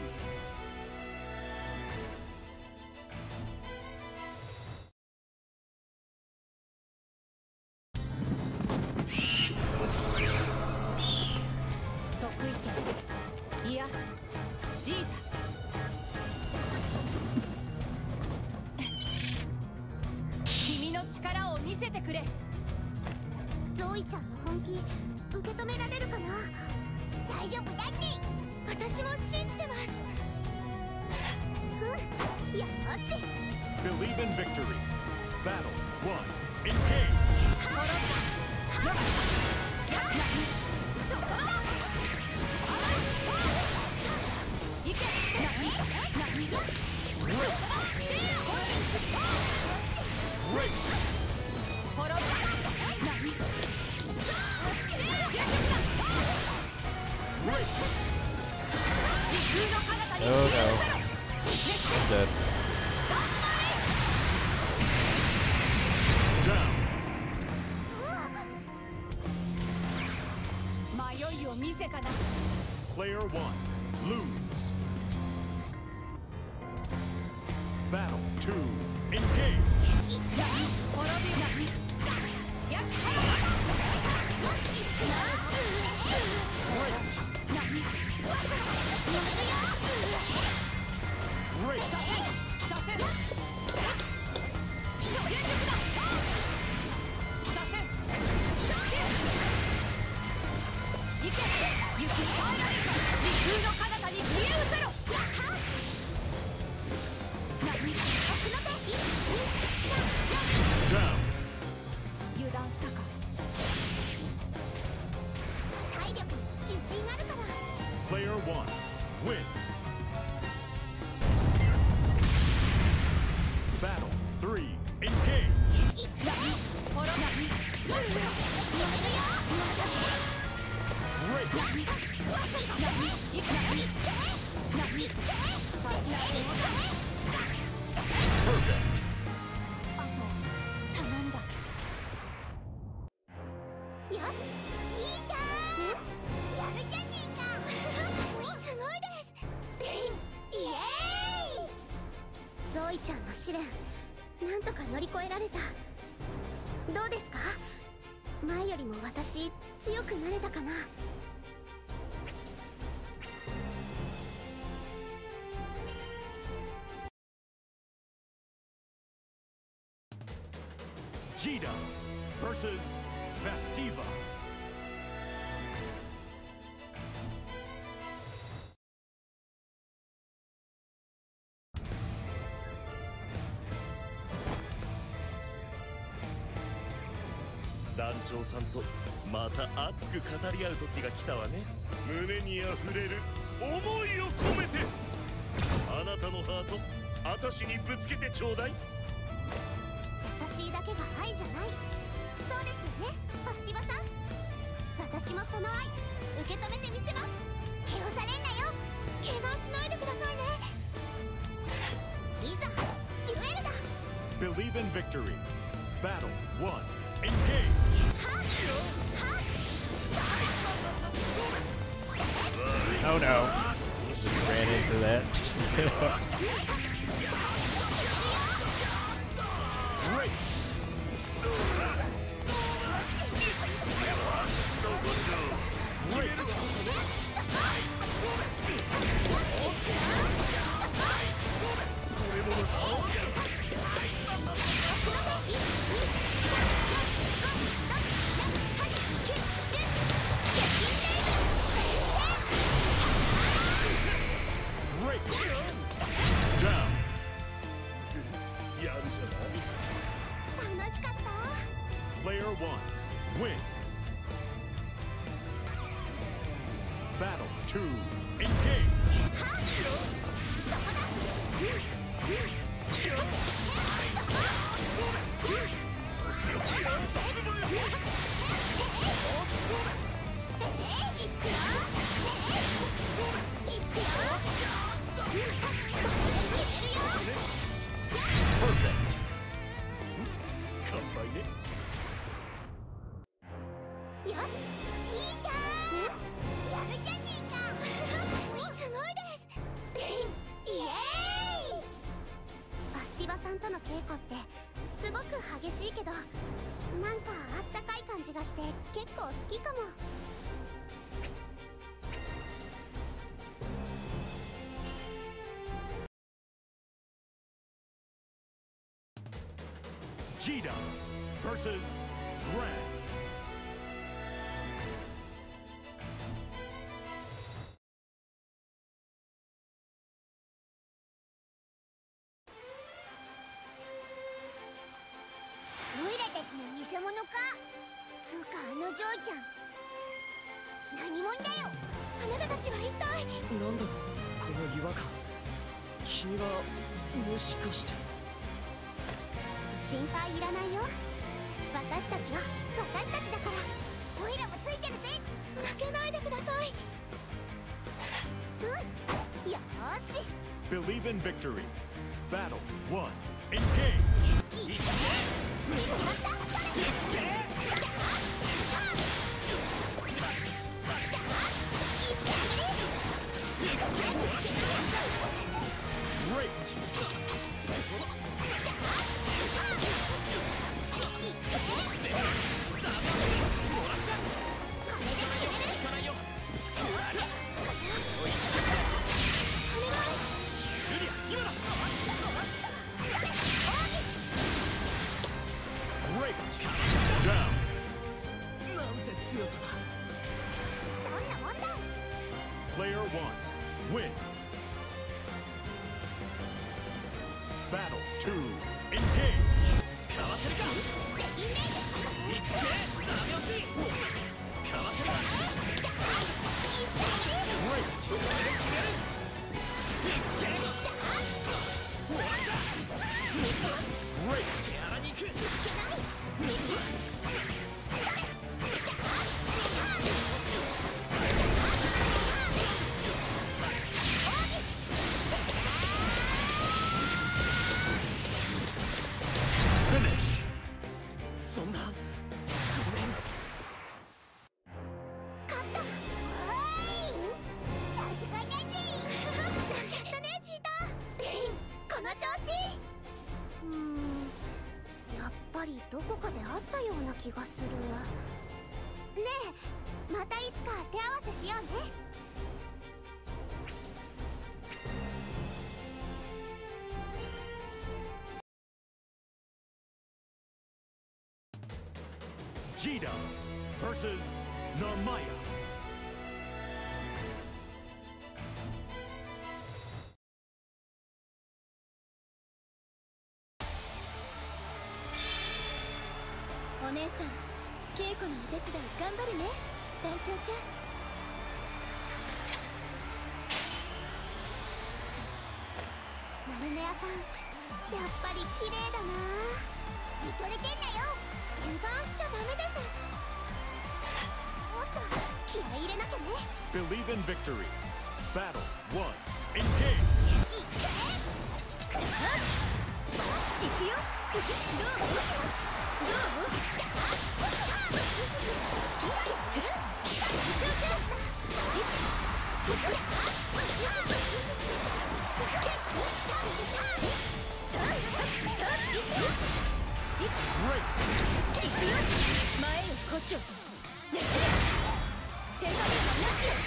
Zoe ちゃんの本気受け止められるかな。大丈夫だって。私も信じてます。よし。 Believe in victory. Battle 1, engage. そこだ。 行け。何が滅ぶ。何時空の彼方に Oh no. I'm dead. Down. 迷いを見せたな。 Player 1, lose. Battle 2, engage. 滅びな。やっ Great. させる。全力だ。させる。行け。行く。時空の彼方に消え失せろ。何奥の手。 Down. 油断したか。体力自信あるから。 Player 1, win. Battle 3, engage. ほらな。 Great. あと頼んだ。よし、チーター。やるじゃねえか。すごいです。イエーイ。ゾイちゃんの試練、なんとか乗り越えられた。どうですか？前よりも私強くなれたかな。 Gita versus Vastiva. 団長さんとまた熱く語り合う時が来たわね。胸にあふれる思いを込めて、あなたのハート私にぶつけてちょうだい。 優しいだけが愛じゃない。そうですよね、バスティバさん。私もその愛受け止めてみせます。気をされんなよ。怪我しないでくださいね。いざデュエルだ。 Believe in victory. Battle 1, engage. Oh no. Just ran into that. Great. Great. Down. やるじゃない。 楽しかった。 Player 1, win. Battle 2, engage. 乾杯ね。 よし、チーター。やるじゃねえか。すごいです。イエーイ。バスティバさんとの稽古ってすごく激しいけど、なんかあったかい感じがして結構好きかも。 Gita versus Gran. オイラたちの偽物か。そうか、あのジョイちゃん何者だよ。あなたたちは一体。 なんだこの違和感。君はもしかして。 心配いらないよ。私たちは私たちだから。オイラもついてるぜ。負けないでください。うん、よーし。 Believe in victory. Battle 1. Engage. 見つかった。それ。 Great. Great. Down. なんて強さだ。 どんなもんだ。 Player 1. Win. Battle 2. Engage. かわせるか。 レインメイいっけ。ダメ押し。かわせるか。 Great. これで決める。いっけ。 Great. 手荒に行く。 Finish. そんな。ごめん。 勝った。おーい。さすがネジ。やったね、チーター。この調子。やっぱりどこかで会ったような気がする。ねえ、またいつか手合わせしようね。 Jida versus Narmaya. お姉さん、稽古のお手伝い頑張るね、団長ちゃん。マルメアさん、やっぱり綺麗だな。見とれてんなよ。油断しちゃダメです。おっと、気合い入れなきゃね。 Believe in victory. Battle 1. Engage. いっけ。いくよ。どう？前よ、こっちを。手加減はなしよ。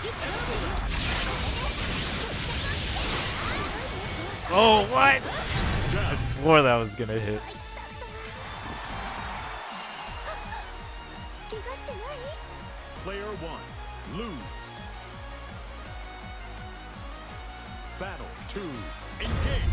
Oh, what? I swore that was gonna hit. 怪我してない？ Player 1. Lose. Battle 2. Engage.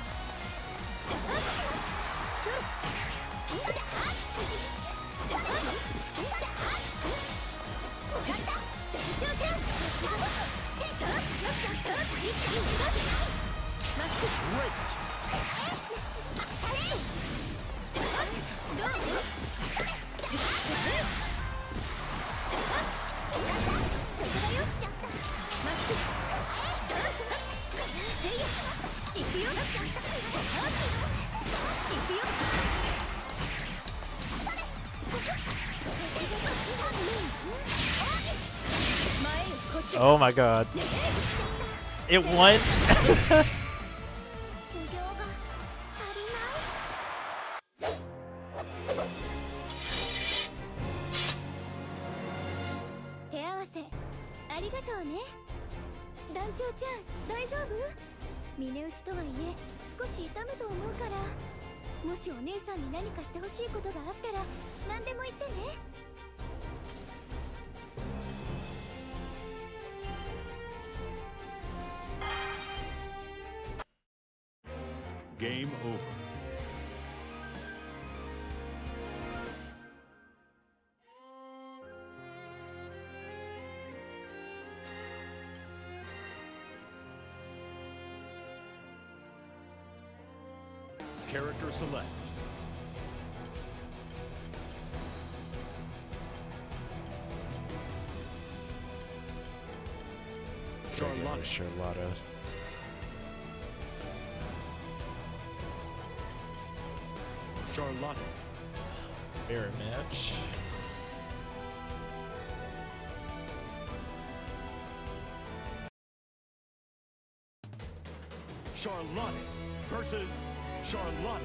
Oh my god. It won? 修行が足りない。手合わせありがとうね。団長ちゃん大丈夫？峰打ちとはいえ少し痛むと思うから、もしお姉さんに何かしてほしいことがあったら何でも言ってね。 Game over. Character select. Charlotta. Charlotta. Mirror match. Charlotte versus Charlotte.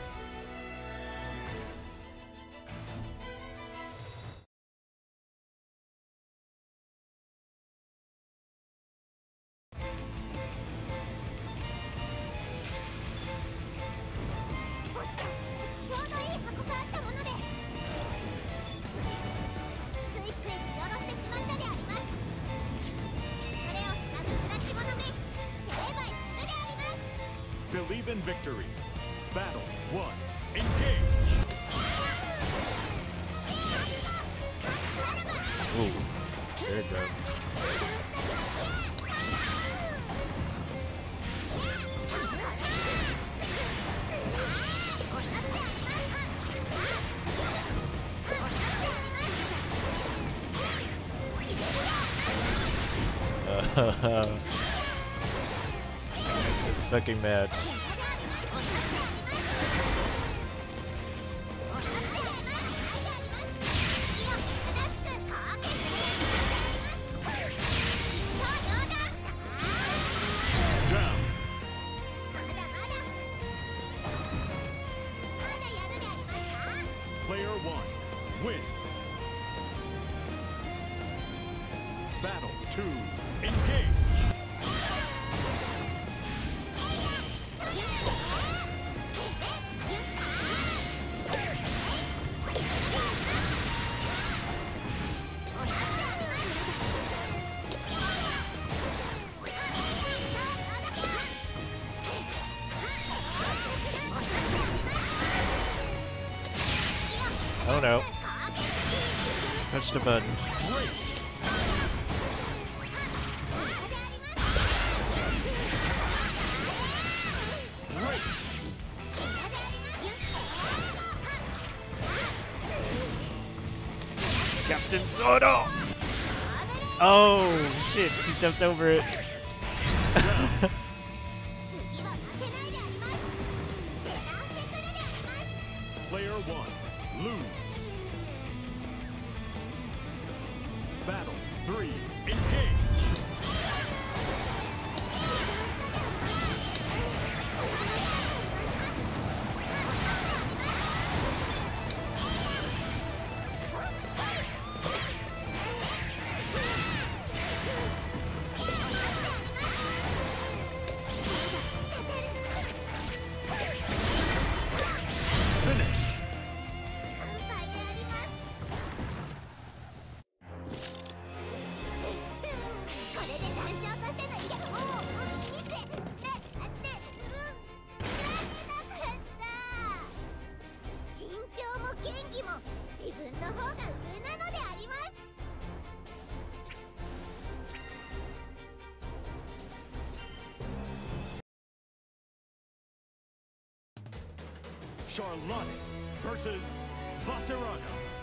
Believe in victory. Battle 1. Engage. Ooh, there you go. This fucking match. Down. Player 1. Win. Battle 2. Engage. Oh no. Touch the button. Captain Soto! Oh shit, he jumped over it. Player 1. Lose. Battle 3. Engage. Finish. Charlotte versus Vaseraga.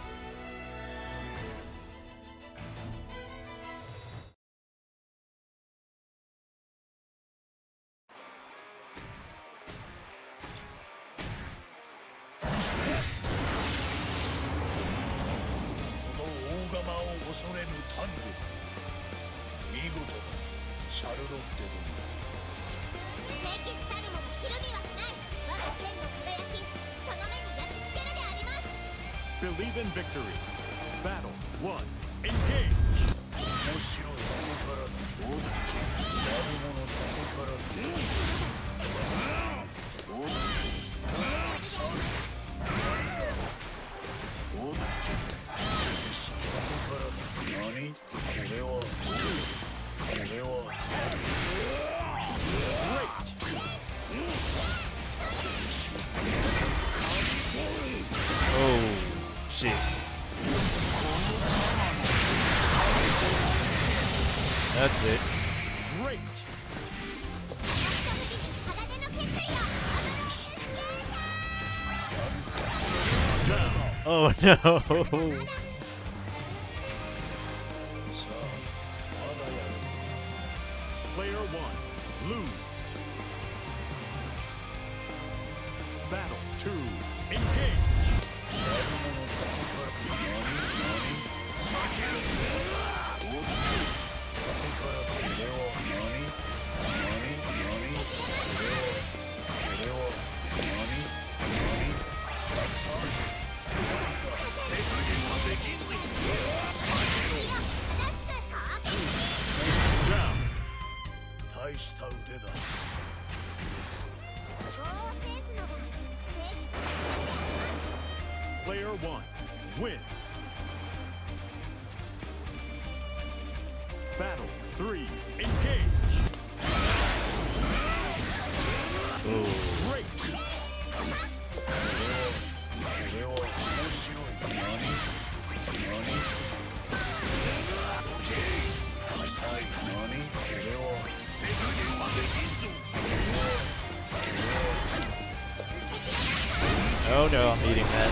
Believe in victory. Battle 1. Engage. Oh shit. That's it. Great. Oh no! Player 1, lose. Battle 2, engage. Down. 大した腕だ。 Player 1, win. Battle 3, engage. Ooh. Great. これは面白い。何？浅い。何？これは。 Oh no, I'm eating that.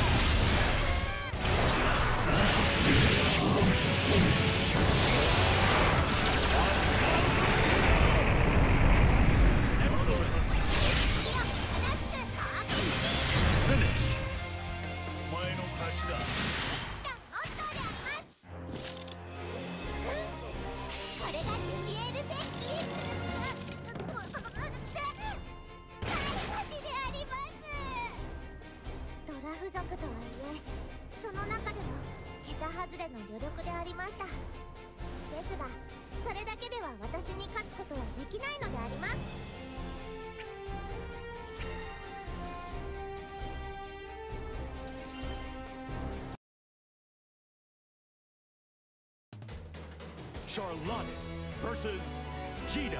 Finish. お前の勝ちだ。 これがジュビエル石器であります。ドラフ族とはいえ、その中でも桁外れの旅力でありました。ですが、それだけでは私に勝つことはできないのであります。 Charlotte versus Jida.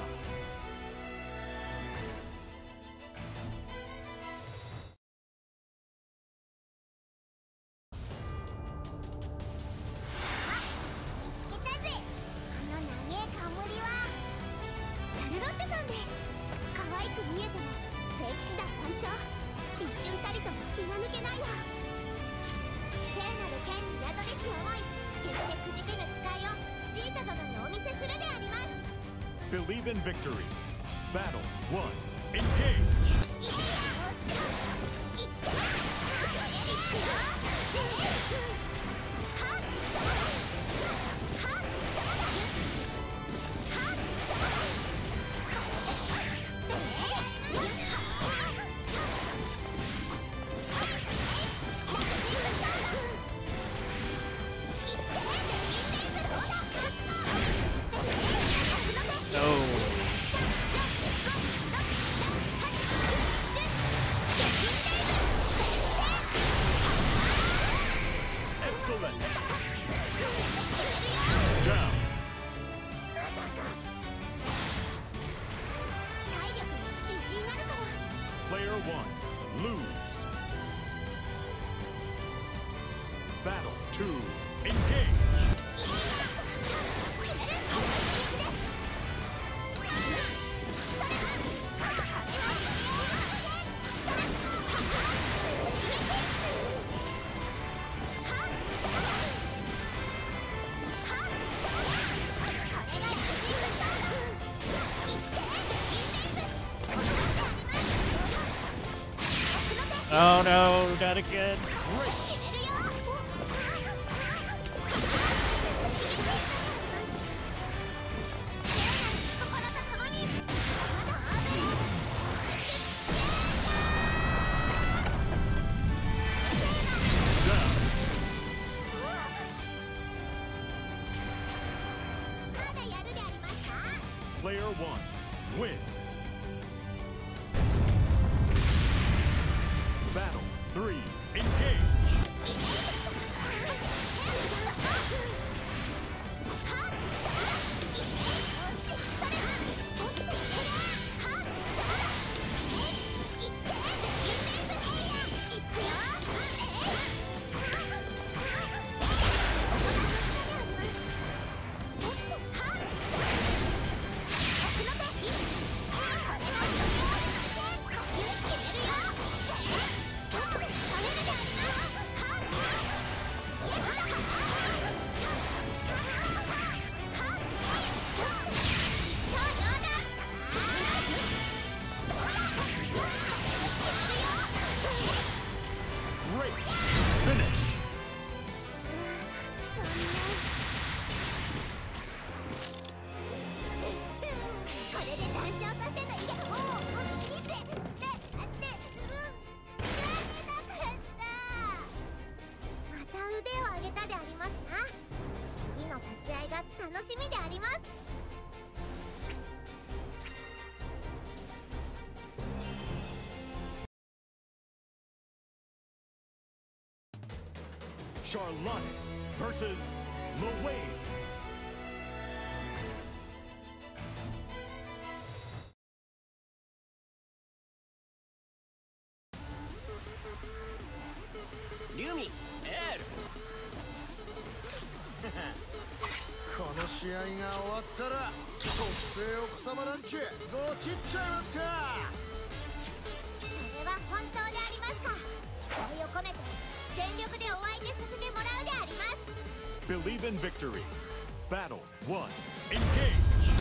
Believe in victory. Battle 1, engage. Down. Player 1, lose. Battle 2, engage. Oh no, not again. Player 1, win. Battle 3, engage. 勝化しての威力を見せてなかったまた腕を上げたでありますな次の立ち会いが楽しみであります Charlotte versus Lawade. Lumi, Air. この試合が終わったら特製奥様ランチごちっちゃいますかそれは本当でありますか期待を込めて全力でお相手させてもらうであります Believe in victory. Battle 1. Engage.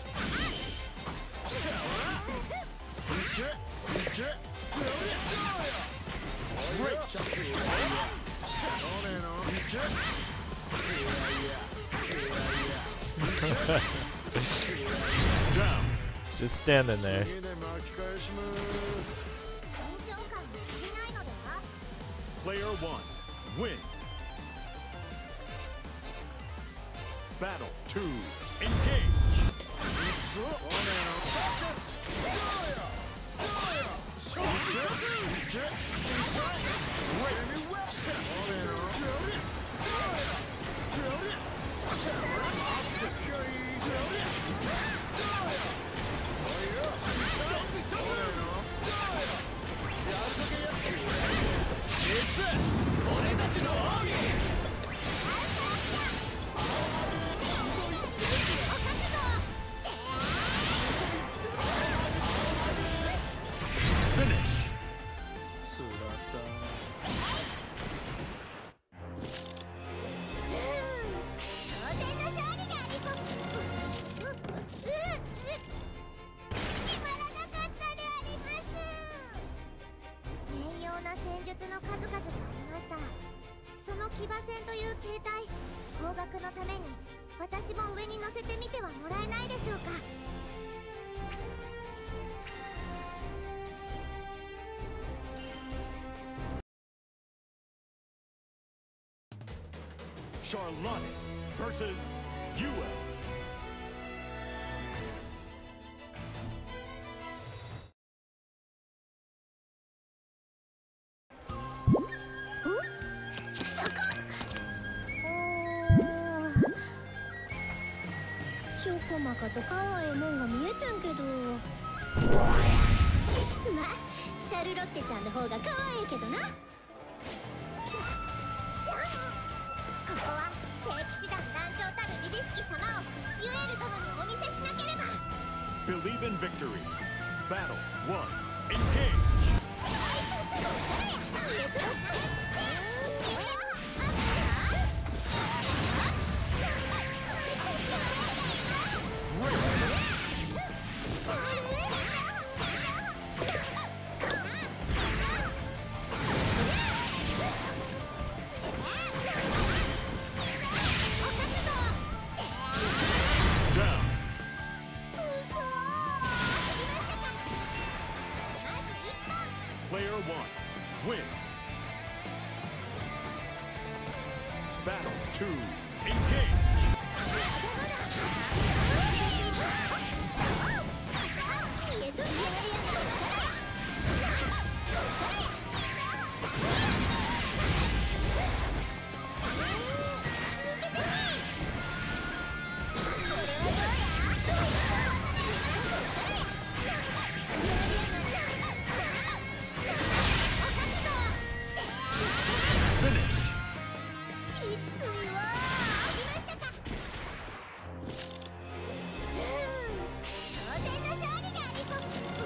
Great. Down. Just standing there. 緊張感も足りないのでは Player 1. Win. Battle 2. Engage. Finish. 当然の勝利であります決まらなかったであります名誉な戦術の数々がありましたその騎馬戦という形態高額のために私も上に乗せてみてはもらえないでしょうか Charlotte versus UL. Chocomaca と可愛いもんが見えてんけどまあシャルロッテちゃんの方が可愛いけどなここは聖騎士団団長たるリリシキ様をユエル殿にお見せしなければ Believe in victory. Battle 1. Engage. Down. Player 1. Win. Battle 2. Engage. Finish. きついわありましたか当然の勝利であります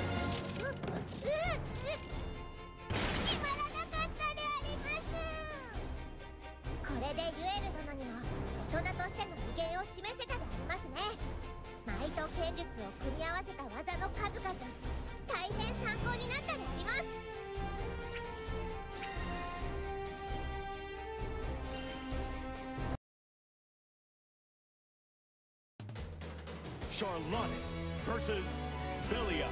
決まらなかったでありますこれでユエル殿にも大人としての威厳を示せたでありますね舞と剣術を組み合わせた技の数々大変参考になったであります Charlotte versus Belly up.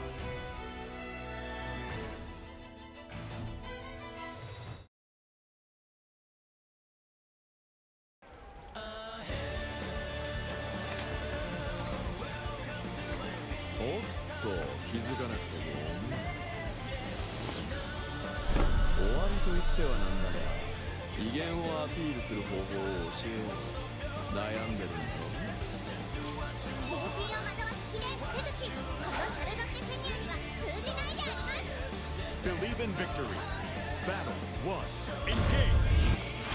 Believe in victory. Battle 1. Engage.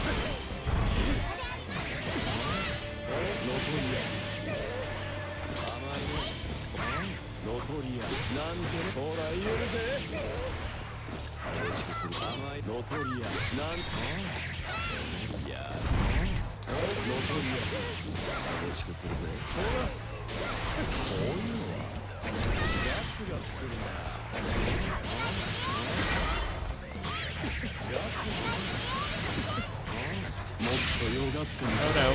Oh no.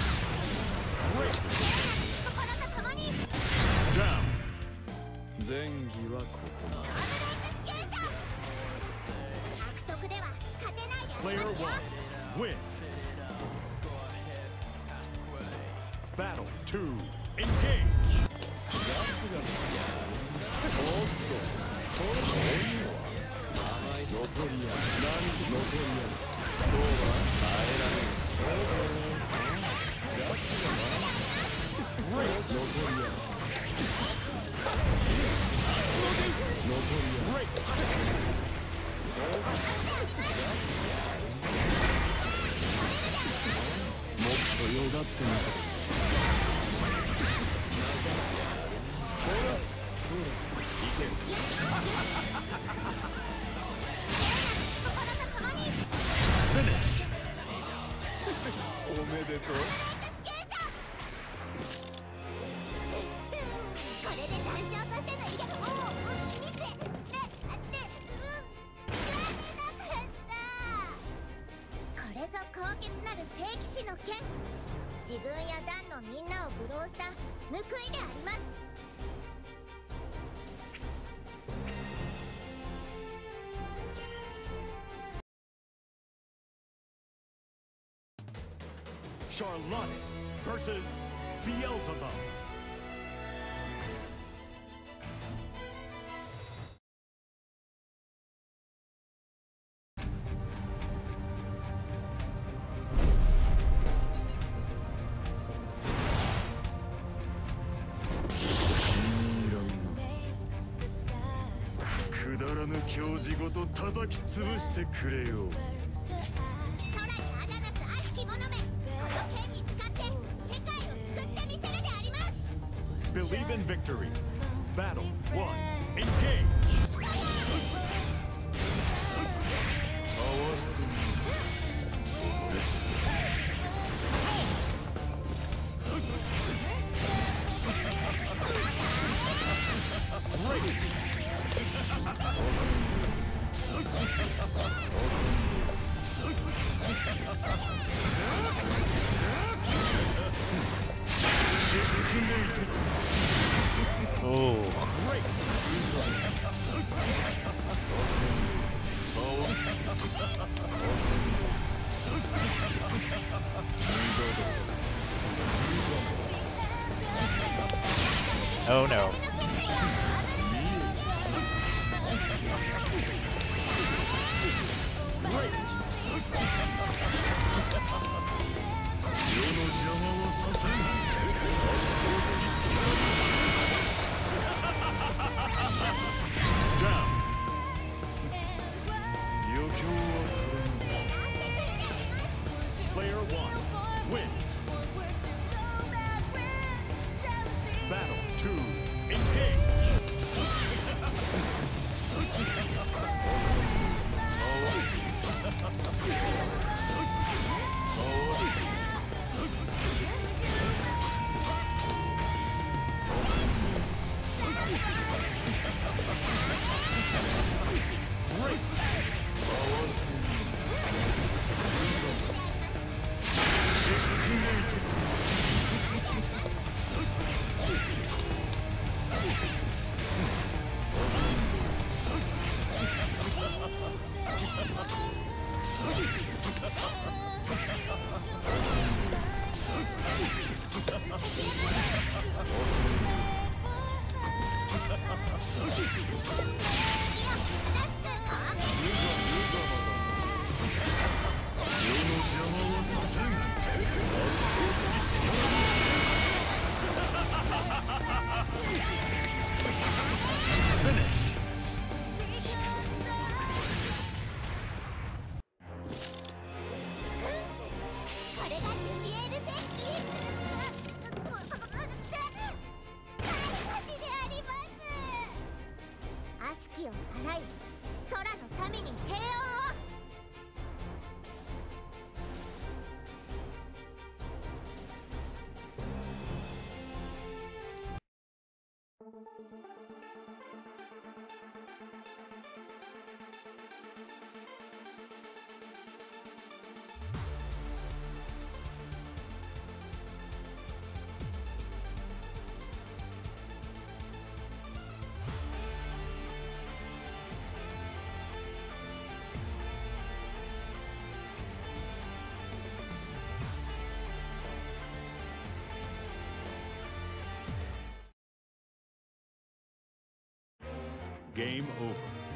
Down. 前儀はここまで Player 1. Win. Battle 2. Engage. おめでとう。 自分や団のみんなを愚弄した報いであります。 Charlotte versus Beelzebub. Believe in victory. Battle 1. Engage. Oh. Oh no. Player 1. Win. Battle 2. Engage. 式を払い空の民に平穏を。 Game over.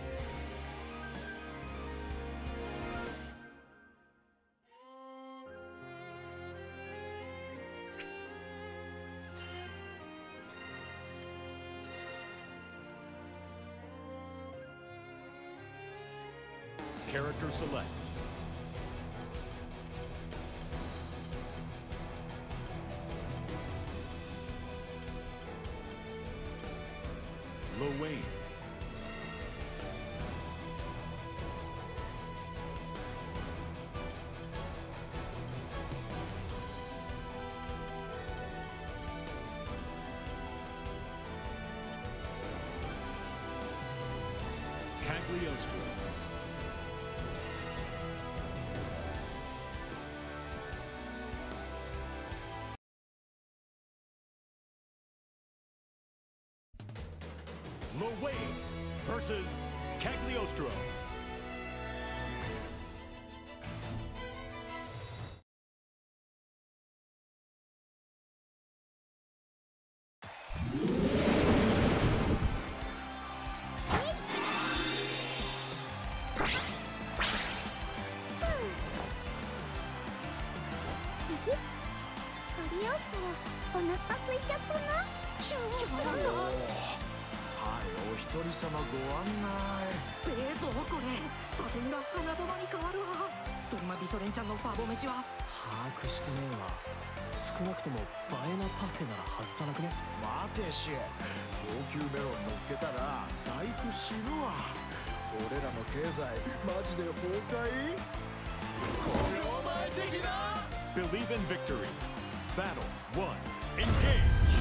Character select. Lowain. Cagliostro. Lowain versus Cagliostro. Believe in victory. Battle 1. Engage.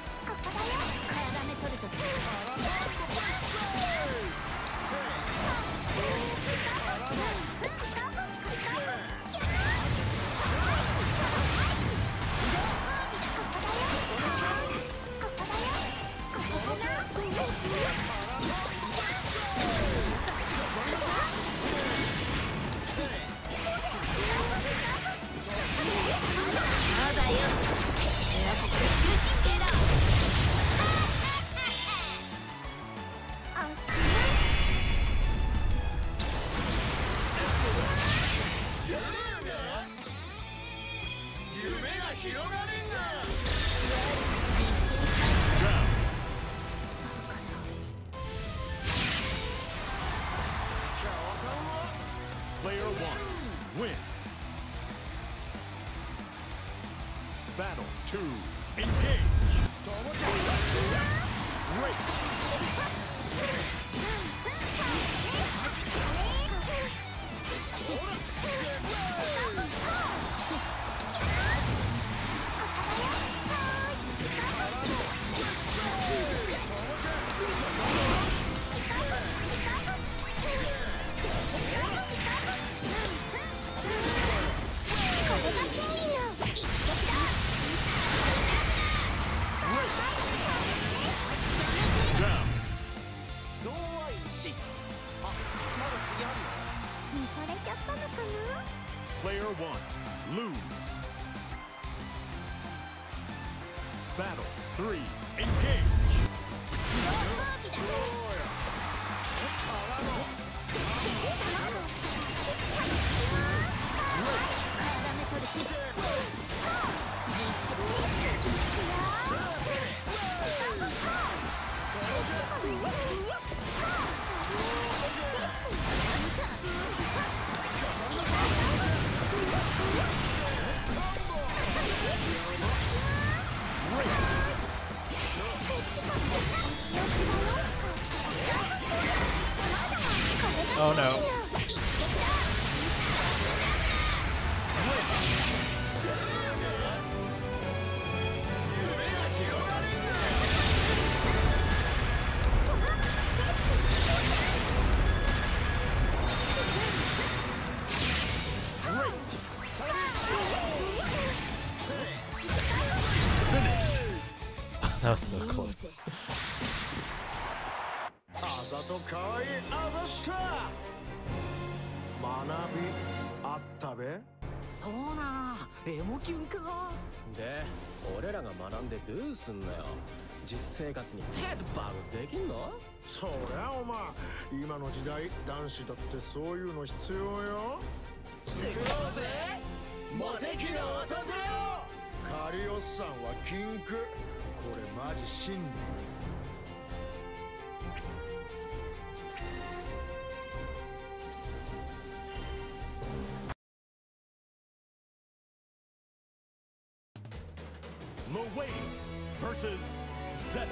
Player 1, win. Battle 2, engage. Race. Player 1, lose. Battle 3, engage. Oh no. That was so close. あざとかわいいあざした学びあったべそうなエモキュンかで俺らが学んでどうすんのよ。実生活にヘッドバグできんの？ そりゃお前今の時代男子だってそういうの必要よすごいぜモテキの訪れよ。 カリオスさんはキンクこれマジ真理 Moe versus Zeta.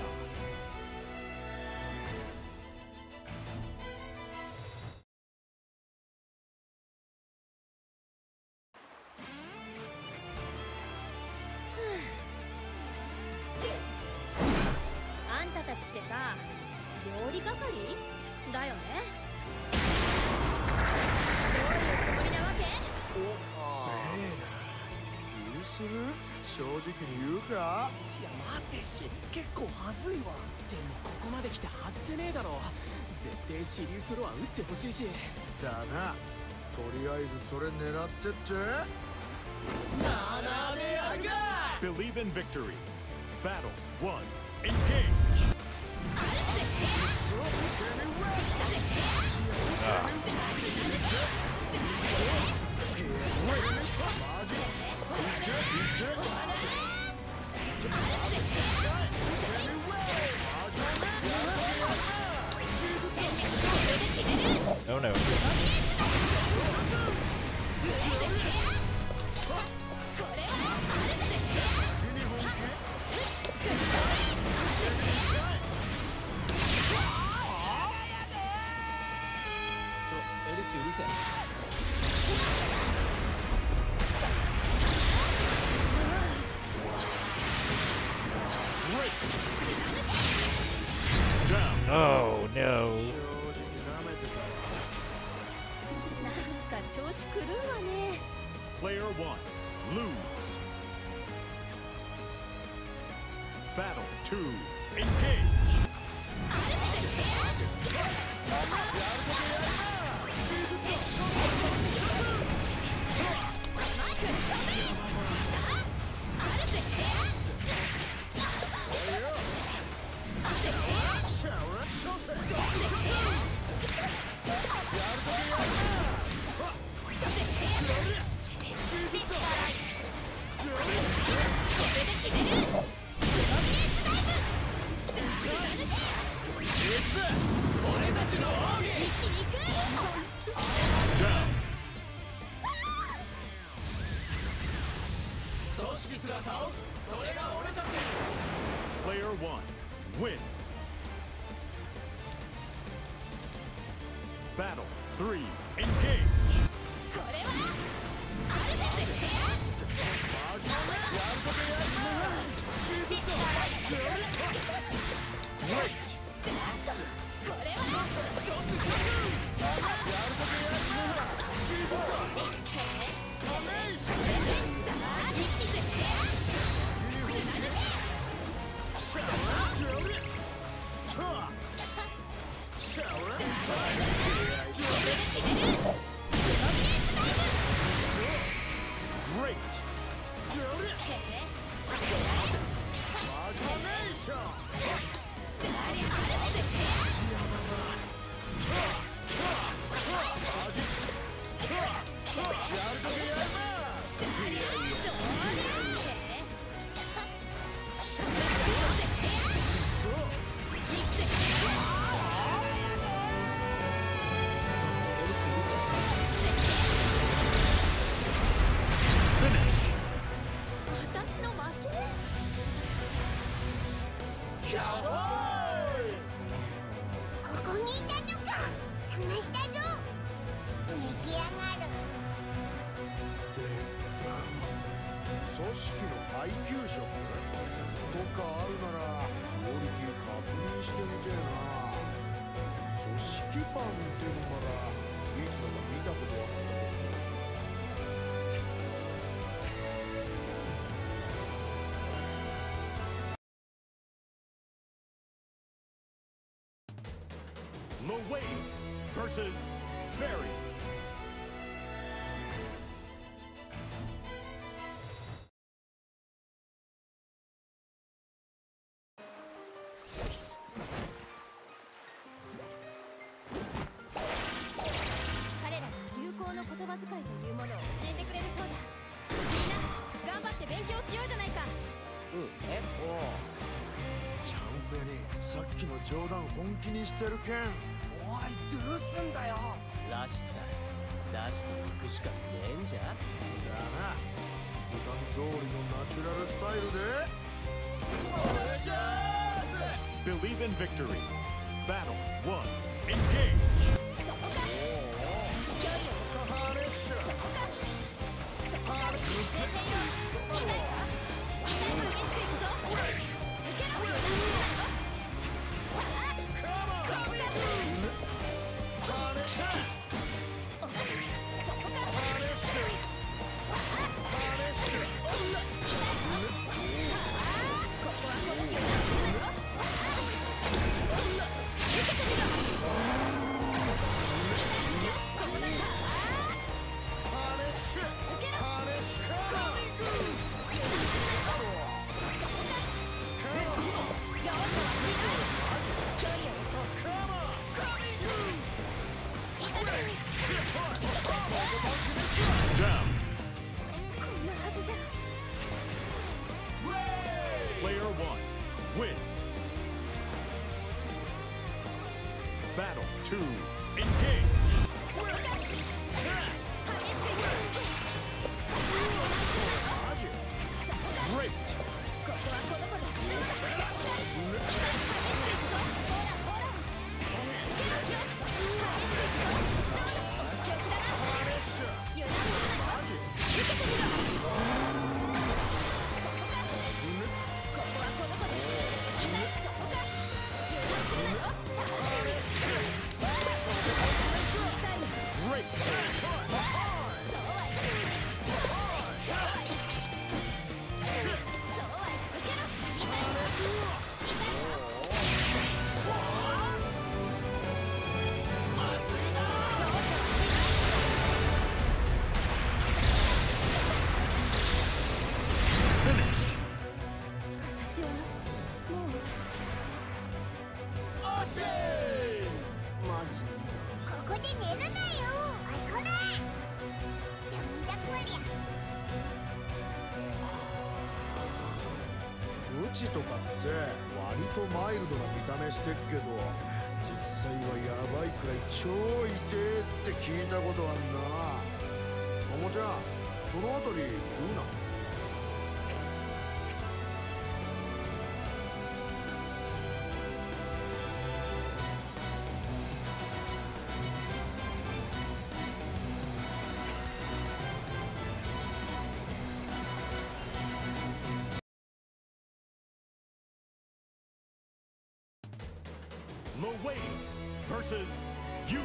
あんたたちってさ料理係だよねどういうつもりなわけ許する正直に言うかいや待てし結構はずいわでもここまで来て外せねえだろ絶対シリウスロア打ってほしいしだなとりあえずそれ狙ってってならでやが Believe in victory. Battle 1. Engage. Oh no. Oh no. なんか調子狂うわね Player 1. Lose. Battle 2. Engage. Down. Player 1. Win. Battle 3. Engage. Great. Great. Finish. 私の負けここにいたのか探したぞ式の配給食とかあるならクオリティ確認してみてえな。組織パンってのならいつだか見たことあったけど。 Low versus Barry. Oh. チャンベリー、さっきの冗談本気にしてるけん。 おいどうすんだよ。 らしさ出していくしかねえんじゃ。 だな、普段通りのナチュラルスタイルで。よっしゃー Believe in victory. Battle 1. Engage. そこか距離をハーレッシュ。 そこかそこか見据えていろ。痛いか痛い激しくいくぞ。受けろよ。さあそこかハーレッシュ。 そこかハーレッシュ。ハーレッシュ。 ここはこの油断するなよ。受けてみろ。ここだ。 ハーレッシュ。 受けろ。 ハーレッシュ。 両者はしない。距離を痛く Down. こんなはずじゃ。 Player 1. Win. Battle 2. Engage. そこか激しくいくぞ。 マジそこか Great. ここはこの子だ。激しくいくぞ。ほらほら。激しくいくぞ。お仕置きだな。 ハーレッシュ。 油断するなよ。受けてみろ。そこかここはこの子だ。そこか油断するなよ。 ハーレッシュ。 痛い。 Great. そうはいく。そうはい受けろ。痛い。痛いか。私はもうマジここで寝るなよ。こらダメだこりゃ。 無知とかって割とマイルドな見た目してっけど、実際はヤバいくらい超痛えって聞いたことあんな。ともちゃん、そのあたり食うな。 Low versus UL.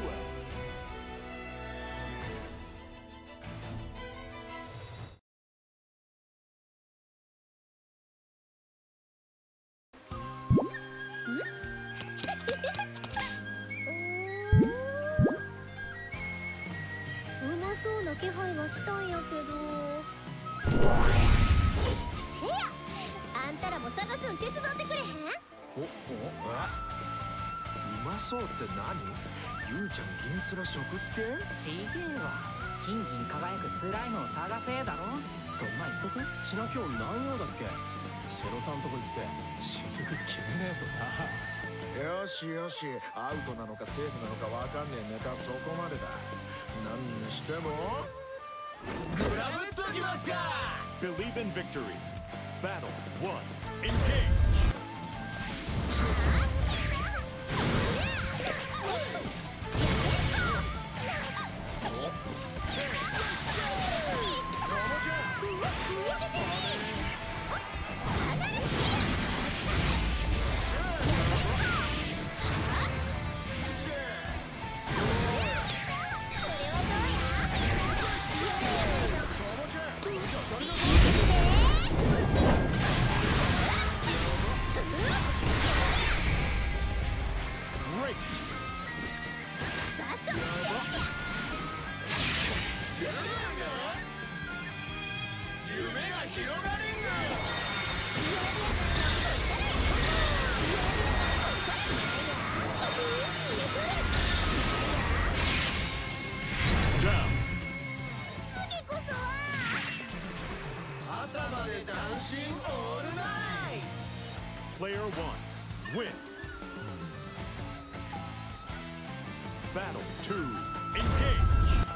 うまそうな気配はしたんやけど。せや、あんたらも探すん手伝ってくれへん？ うまそうって何？ゆうちゃん銀スラ食付け？ ちげえわ。金銀輝くスライムを探せだろ。そんなん言っとく？ちな今日何曜だっけ？シェロさんとこ行って雫決めねえとな。 よしよし、アウトなのかセーフなのかわかんねえネタそこまでだ。何にしてもグラブっときますか。 Believe in victory. Battle 1. Engage. ともちゃん朝までダンシンオールナイト Player 1 wins. Battle 2 engage.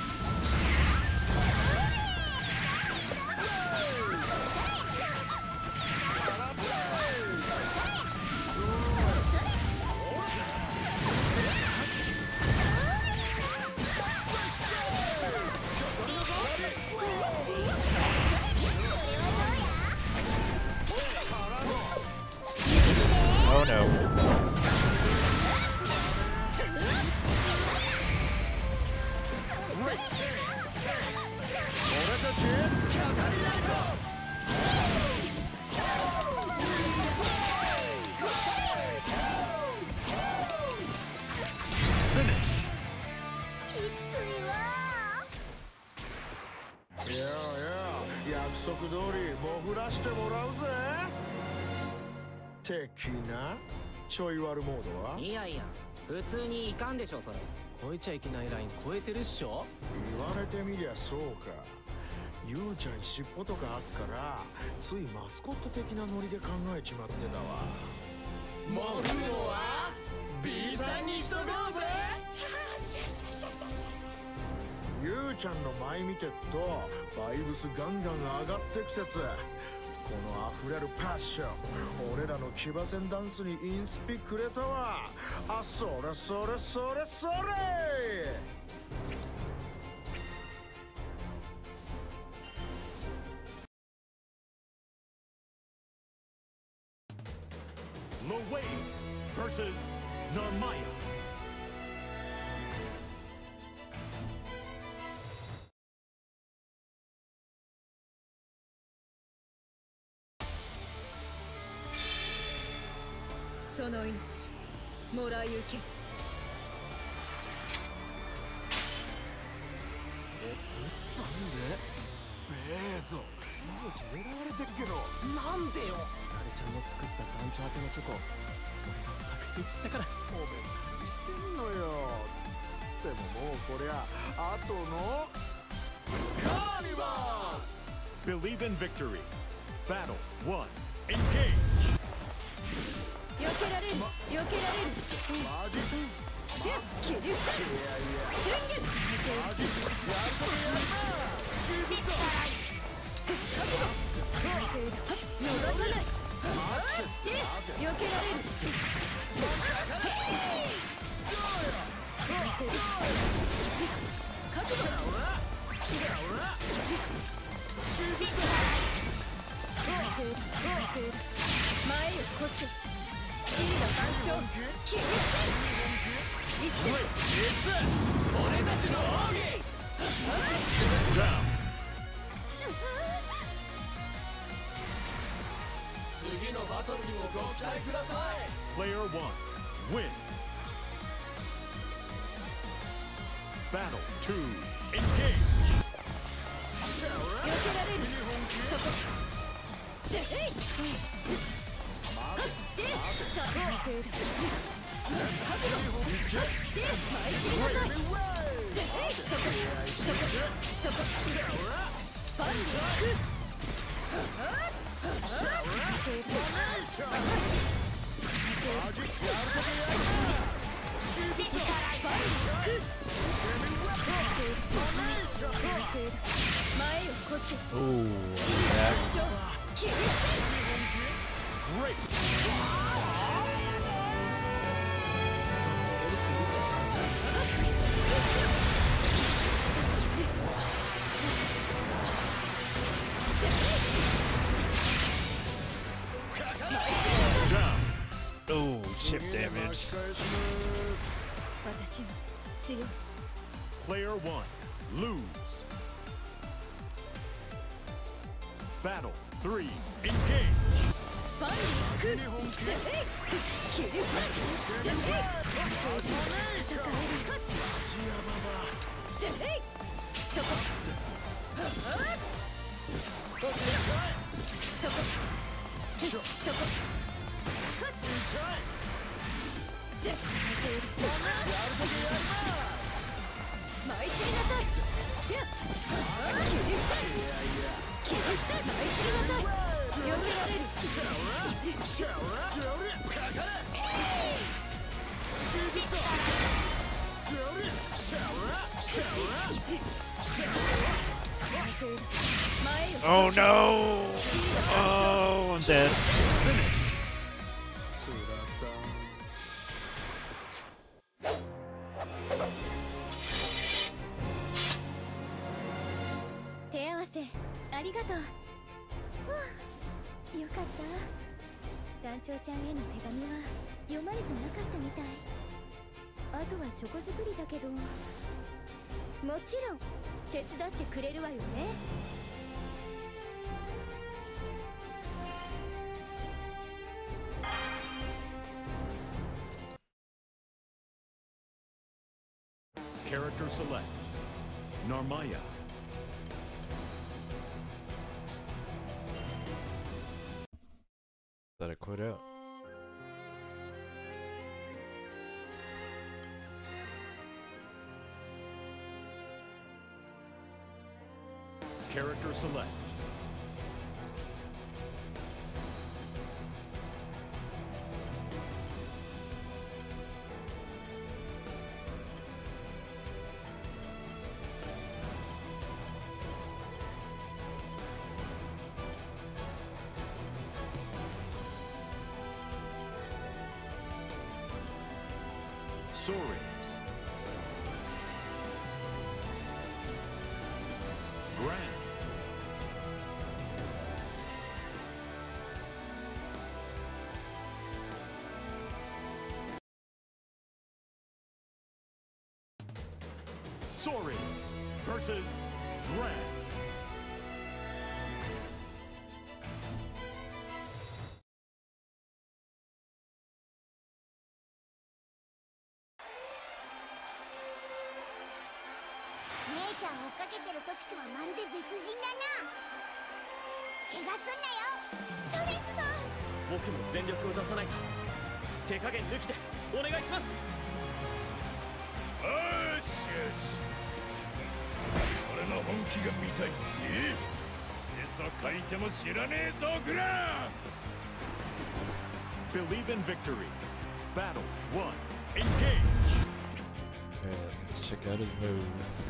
Oh no. Finish. いやいや約束通りもふらしてもらうぜ的なちょい悪モードはいやいや普通にいかんでしょそれ。超えちゃいけないライン超えてるっしょ。 言われてみりゃそうかゆうちゃん尻尾とかあっからついマスコット的なノリで考えちまってたわモフモは B さんにしとこうぜ。 ゆうちゃんの前見てっとバイブスガンガン上がってく説この溢れるパッション俺らの騎馬戦ダンスにインスピくれたわあそれそれそれそれ Lowe versus Narmaya. その命もらい受け。 うっさんでベーゾ命狙われてるけどなんでよ。あれちゃんの作った団長宛てのチョコ俺がパクついちったから。 おめ何してんのよつってももうこりゃあとのカーニバル Believe in victory. Battle 1 engage. 避けられる避けられる。 マジせっ切り捨て宣言マジやるとやる逃さない。で避けられる。覚悟前へこっち真の干渉切り捨て一斉俺たちの奥義。 Down. 次のバトルにもご期待ください。 Player 1 win. Battle 2 engage. 避けられる。そこでえいでさあ覚悟で舞い散りなさい。でえいそこパンに行く。前よこっち Ooh, that. Down. Oh, chip damage. 私は強い。 Player 1 lose. Battle 3 engage. パンに行く。でえい切り捨てでえい戦える。でえいそこ Oh no! Oh, I'm dead. 手合わせありがとう。ふうよかった。団長ちゃんへの手紙は読まれてなかったみたい。あとはチョコ作りだけど、もちろん手伝ってくれるわよね。 Character select. Narmaya. Let it quit out. Character select. Soares. Grand. Soares versus Grand. 姉ちゃん追っかけてる時とはまるで別人だな。怪我すんなよソレスさん。 僕も全力を出さないと。手加減抜きでお願いします。 よしよし、俺の本気が見たいって餌かいても知らねえぞグラー。 Believe in victory. Battle 1. Engage. Alright, let's check out his moves.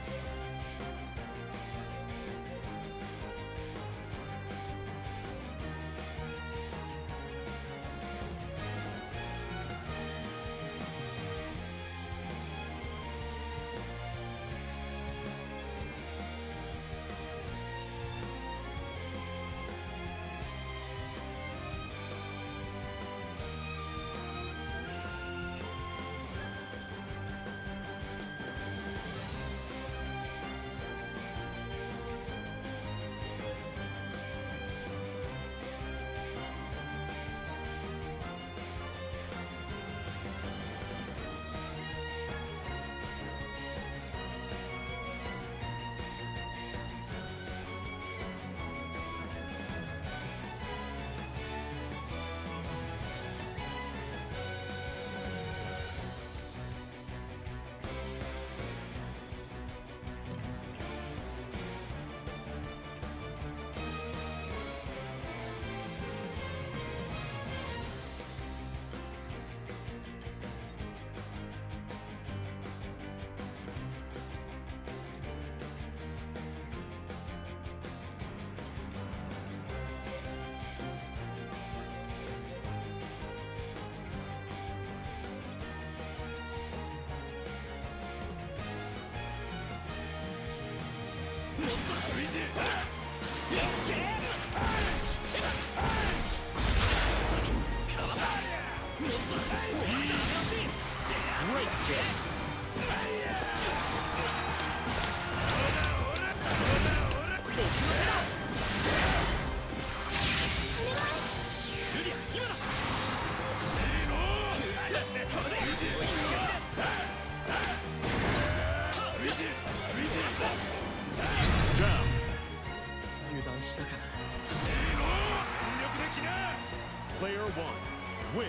Player 1, win.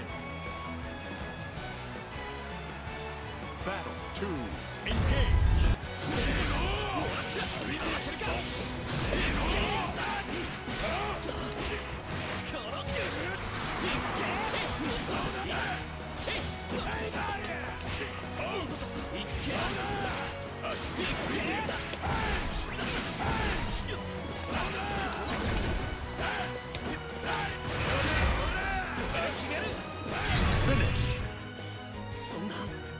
Battle 2, engage. そんな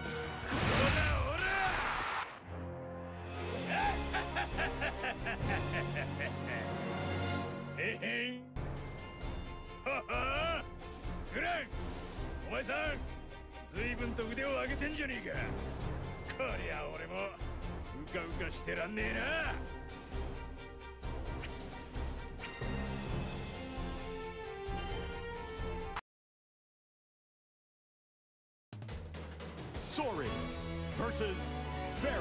へへんははグラン、お前さん随分と腕を上げてんじゃねえか。こりゃ俺もうかうかしてらんねえな。 Saurons versus Barry.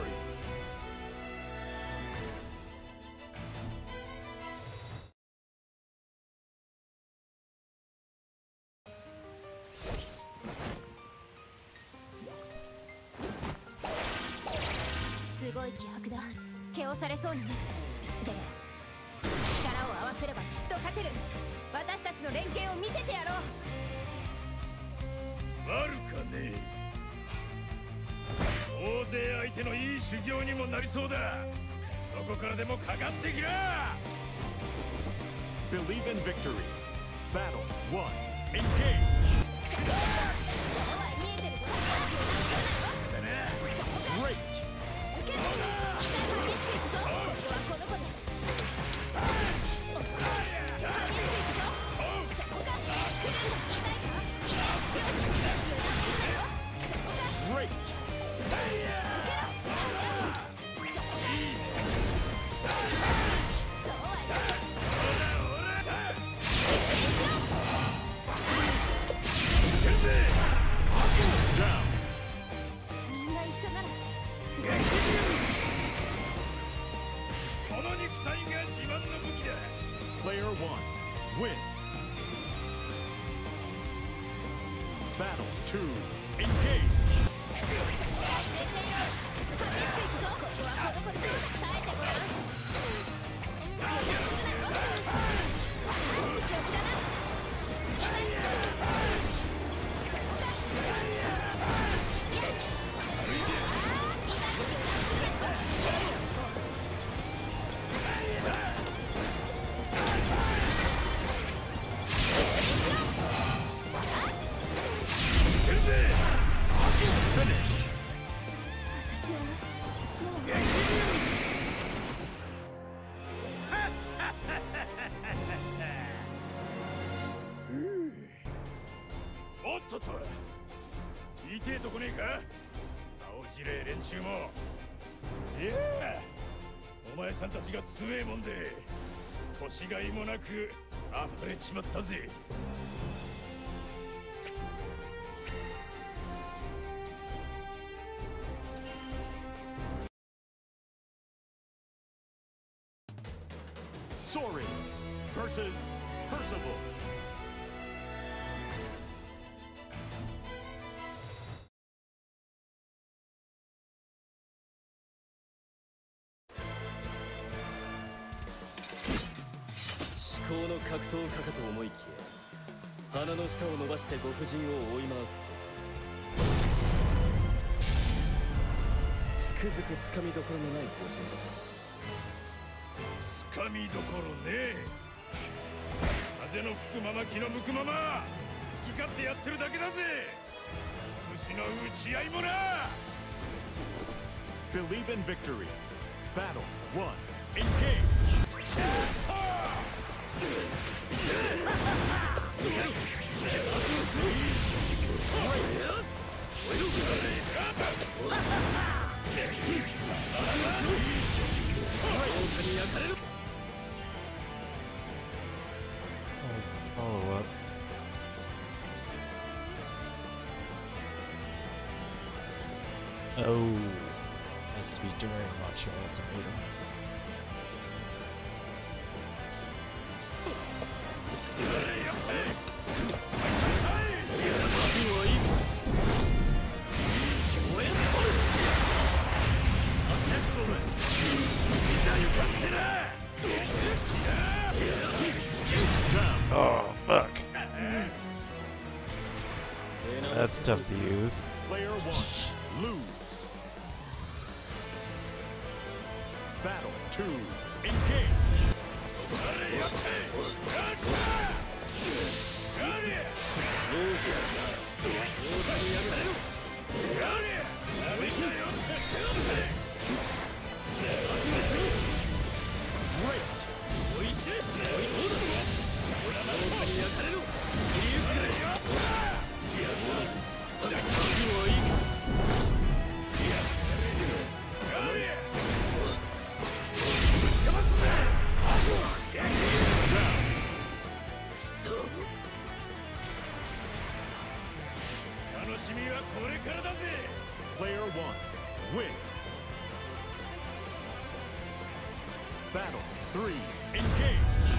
すごい気迫だ。毛をされそうにね。で力を合わせればきっと勝てる。私たちの連携を見せてやろう。 悪かねえ。大勢相手のいい修行にもなりそうだ。どこからでもかかってきな。 Believe in victory. Battle 1. Engage. そうは見えてるぞ。 Great. 受ける。激しくいくぞ。ここはこの子で。激しくいくぞ。そこか。来るんだ。痛いか。よし。油断するよ。そこか。 Great. みんな一緒ならこの肉体が自慢の武器だ。 Player 1. Win. Battle 2. Engage. 激しくいくぞ。ここはこの子で。耐えてごらん。油断するなよ。正気だな。そこか。私はもうおっとっと、痛えとこねえか青じれ連中も。いやお前さんたちが強えもんで年がいもなく暴れちまったぜ。 Saurons versus Percival. 至高の格闘家かと思いきや鼻の下を伸ばして極人を追い回す。つくづくつかみどころのない五人つかみどころねえ。風の吹くまま気の向くまま好き勝手やってるだけだぜ。虫の打ち合いもな。 Believe in victory. Battle 1. Engage. What was the follow-up? Oh, has to be during Macho Ultimatum. Oh, fuck. That's tough to use. Player 1. Lose. Battle 2. Engage. Player 1, win. Battle 3, engage.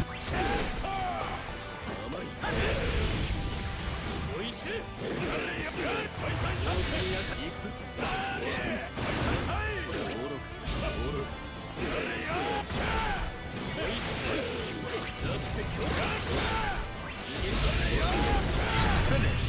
Finish.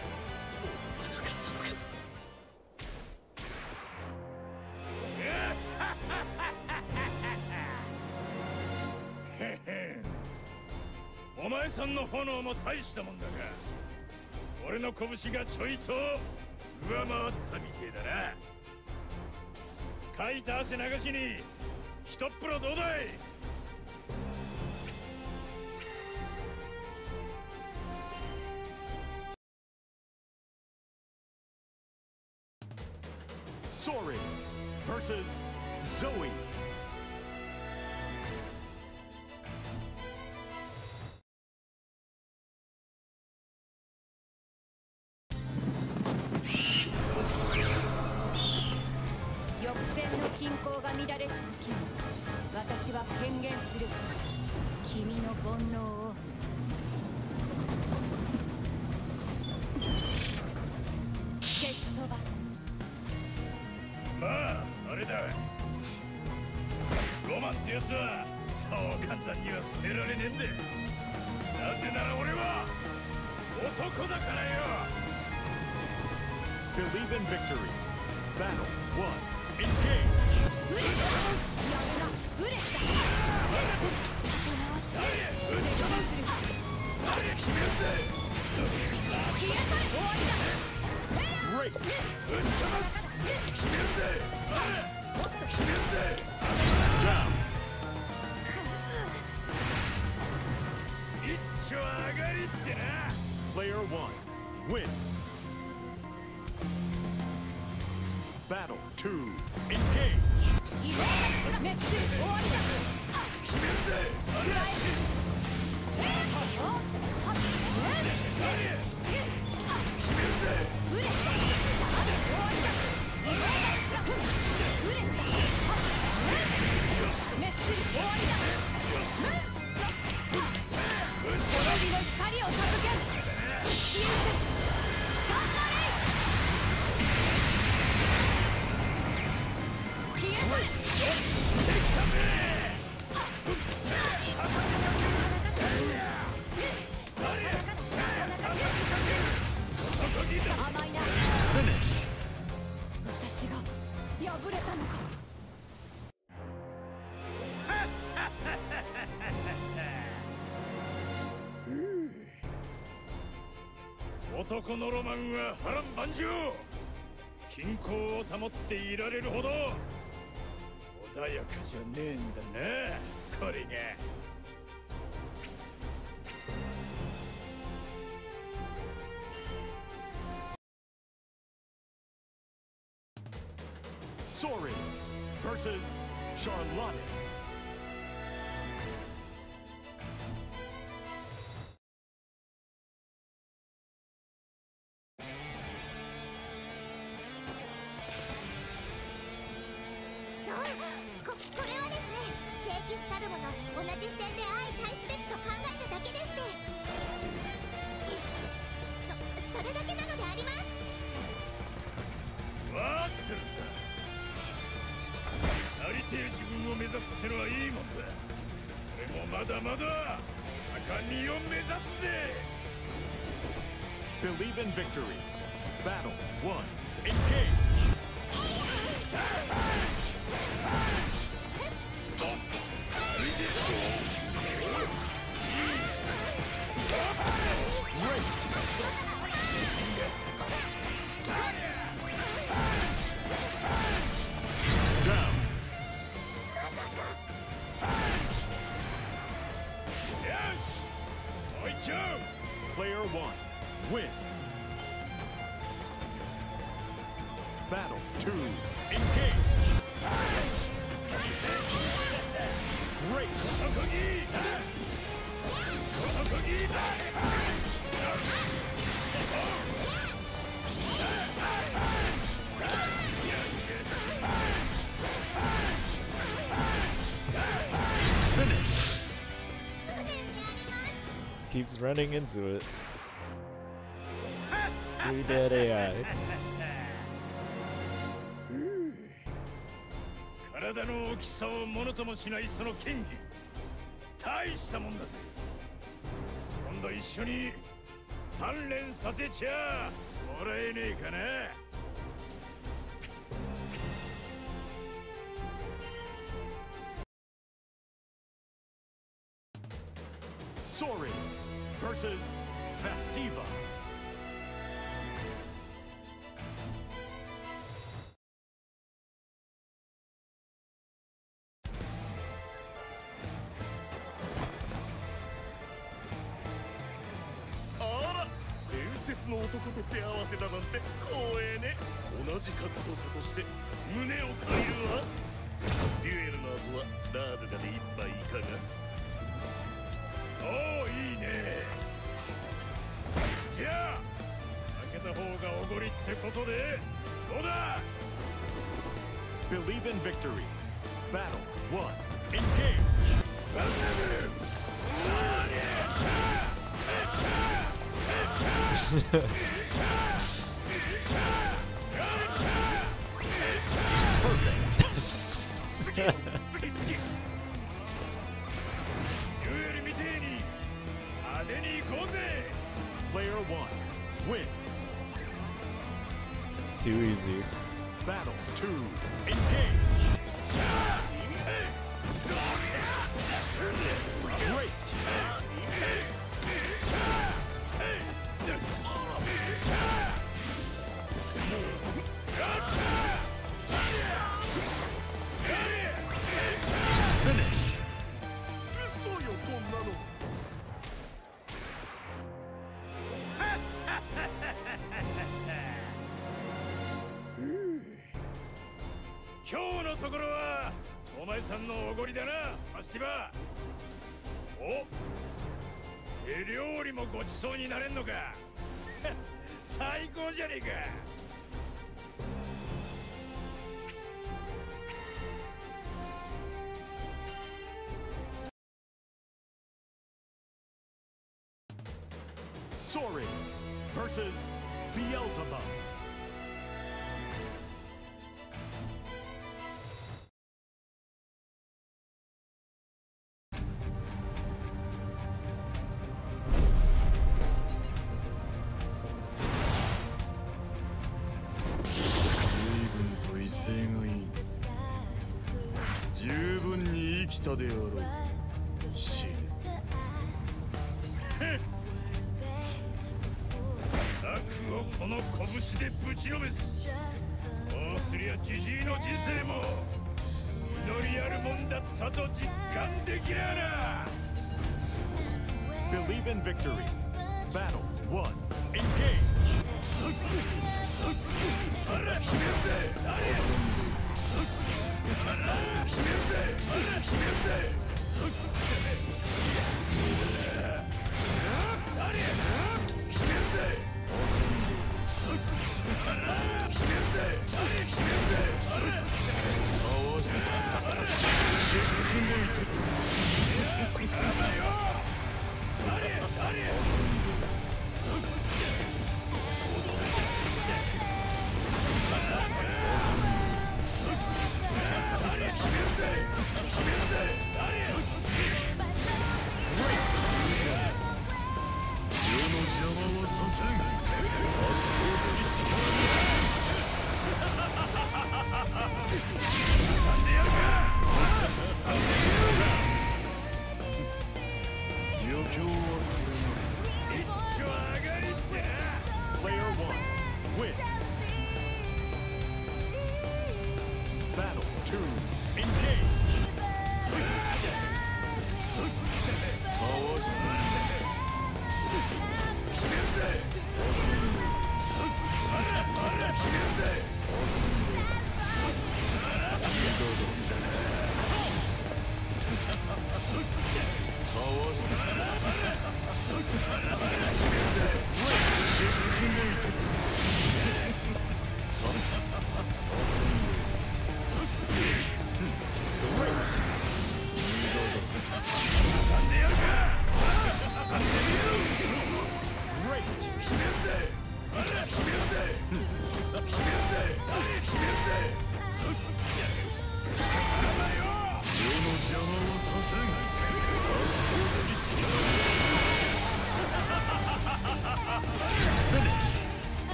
お前さんの炎も大したもんだが、俺の拳がちょいと上回ったみてえだな。かいた汗流しにひとっ風呂どうだい。Soaring versus Zoe. Believe in victory. Battle 1. Engage. Great. Down. Player 1, win. Battle 2, engage. Finish. 私が敗れたのか。 男のロマンは波乱万丈。均衡を保っていられるほど穏やかじゃねえんだな、これが。 Soaring versus Charlotte. Believe in victory. Battle 1. Engage. keeps running into it. We dead AI. 体の大きさをものともしないその剣技、大したもんだぜ。今度一緒に鍛錬させちゃもらえねえかな。 Soaring versus Festiva. の男と手合わせだなんて光栄ね。同じ格闘家として胸を借りるわ。デュエルの後はラーズガで一杯いかが？おお、いいね。じゃあ負けた方がおごりってことでどうだ？ Believe in victory. Battle 1. Engage. Player 1, win. Too easy. Battle 2, engage. Great. Finish. 嘘よこんなの。今日のところはお前さんのおごりだな、ファスティバ。お、手料理もごちそうになれんのか。最高じゃねえか。 Soaring versus Beelzebub.策をこの拳でぶちのめす。そうすりゃジジイの人生も実りあるもんだったと実感できるな。 Believe in victory. Battle 1. Engage. あら決めるぜ。あら決めるぜ。あら決めるぜ。あれ決めるぜ。あら決めるぜ。あれ決めるぜ。あれ合わせた。あらチェックメイト。やばいよ。あれあれ。 Player 1, win. Battle 2, engage.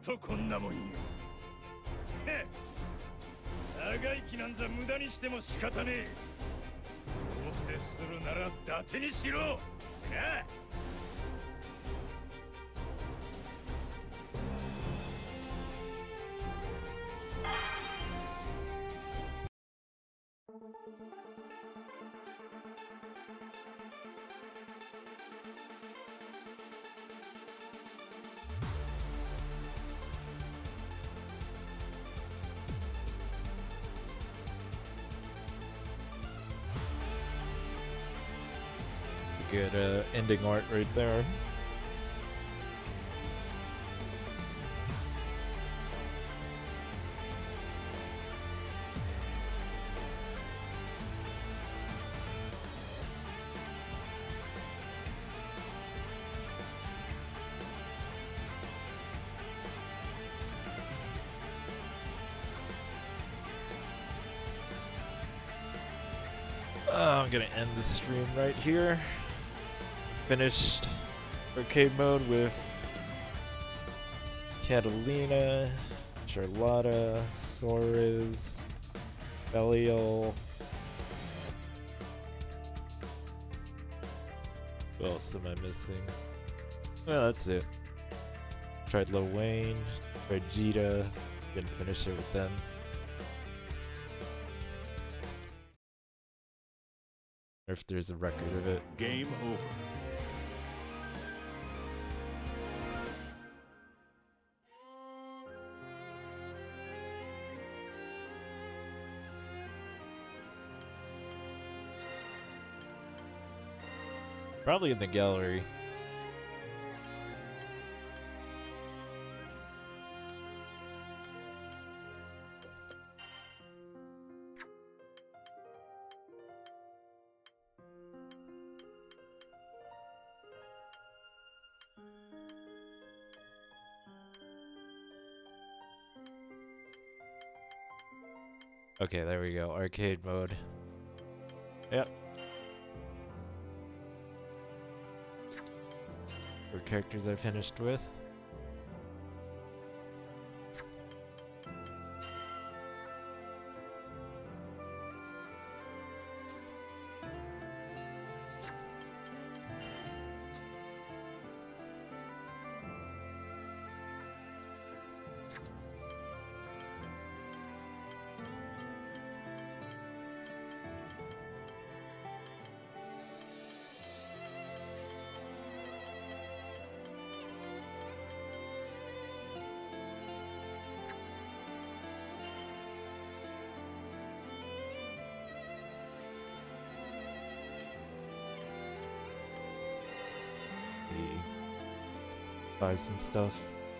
とこんなもんよ。へっ、長生きなんざ無駄にしても仕方ねえ。どうせするなら伊達にしろな。 Good ending art right there. I'm gonna end the stream right here. Finished arcade mode with Catalina, Charlotta, Soares, Belial. Who else am I missing? Well, that's it. Tried Lil Wayne, tried Vegeta, didn't finish it with them. Or if there's a record of it. Game over. Probably in the gallery. Okay, there we go. Arcade mode. Yep. For characters I finished with. Buy some stuff.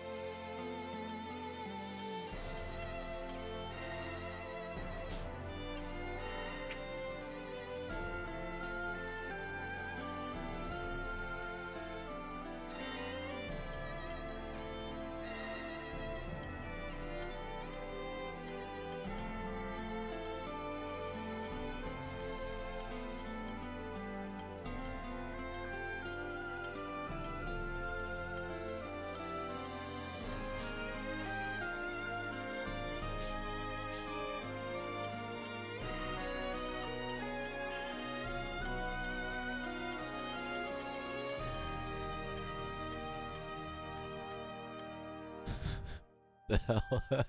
The hell?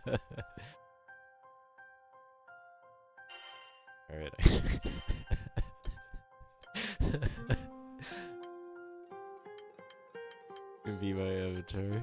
Alright. Could be my avatar.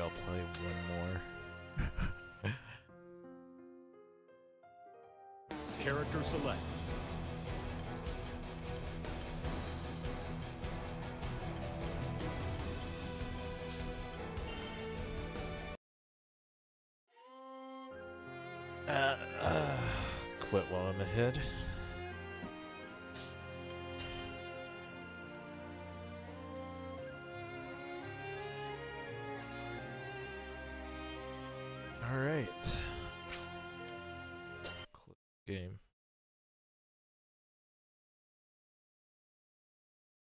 I'll play one more. Character select. Quit while I'm ahead. All right. Click game.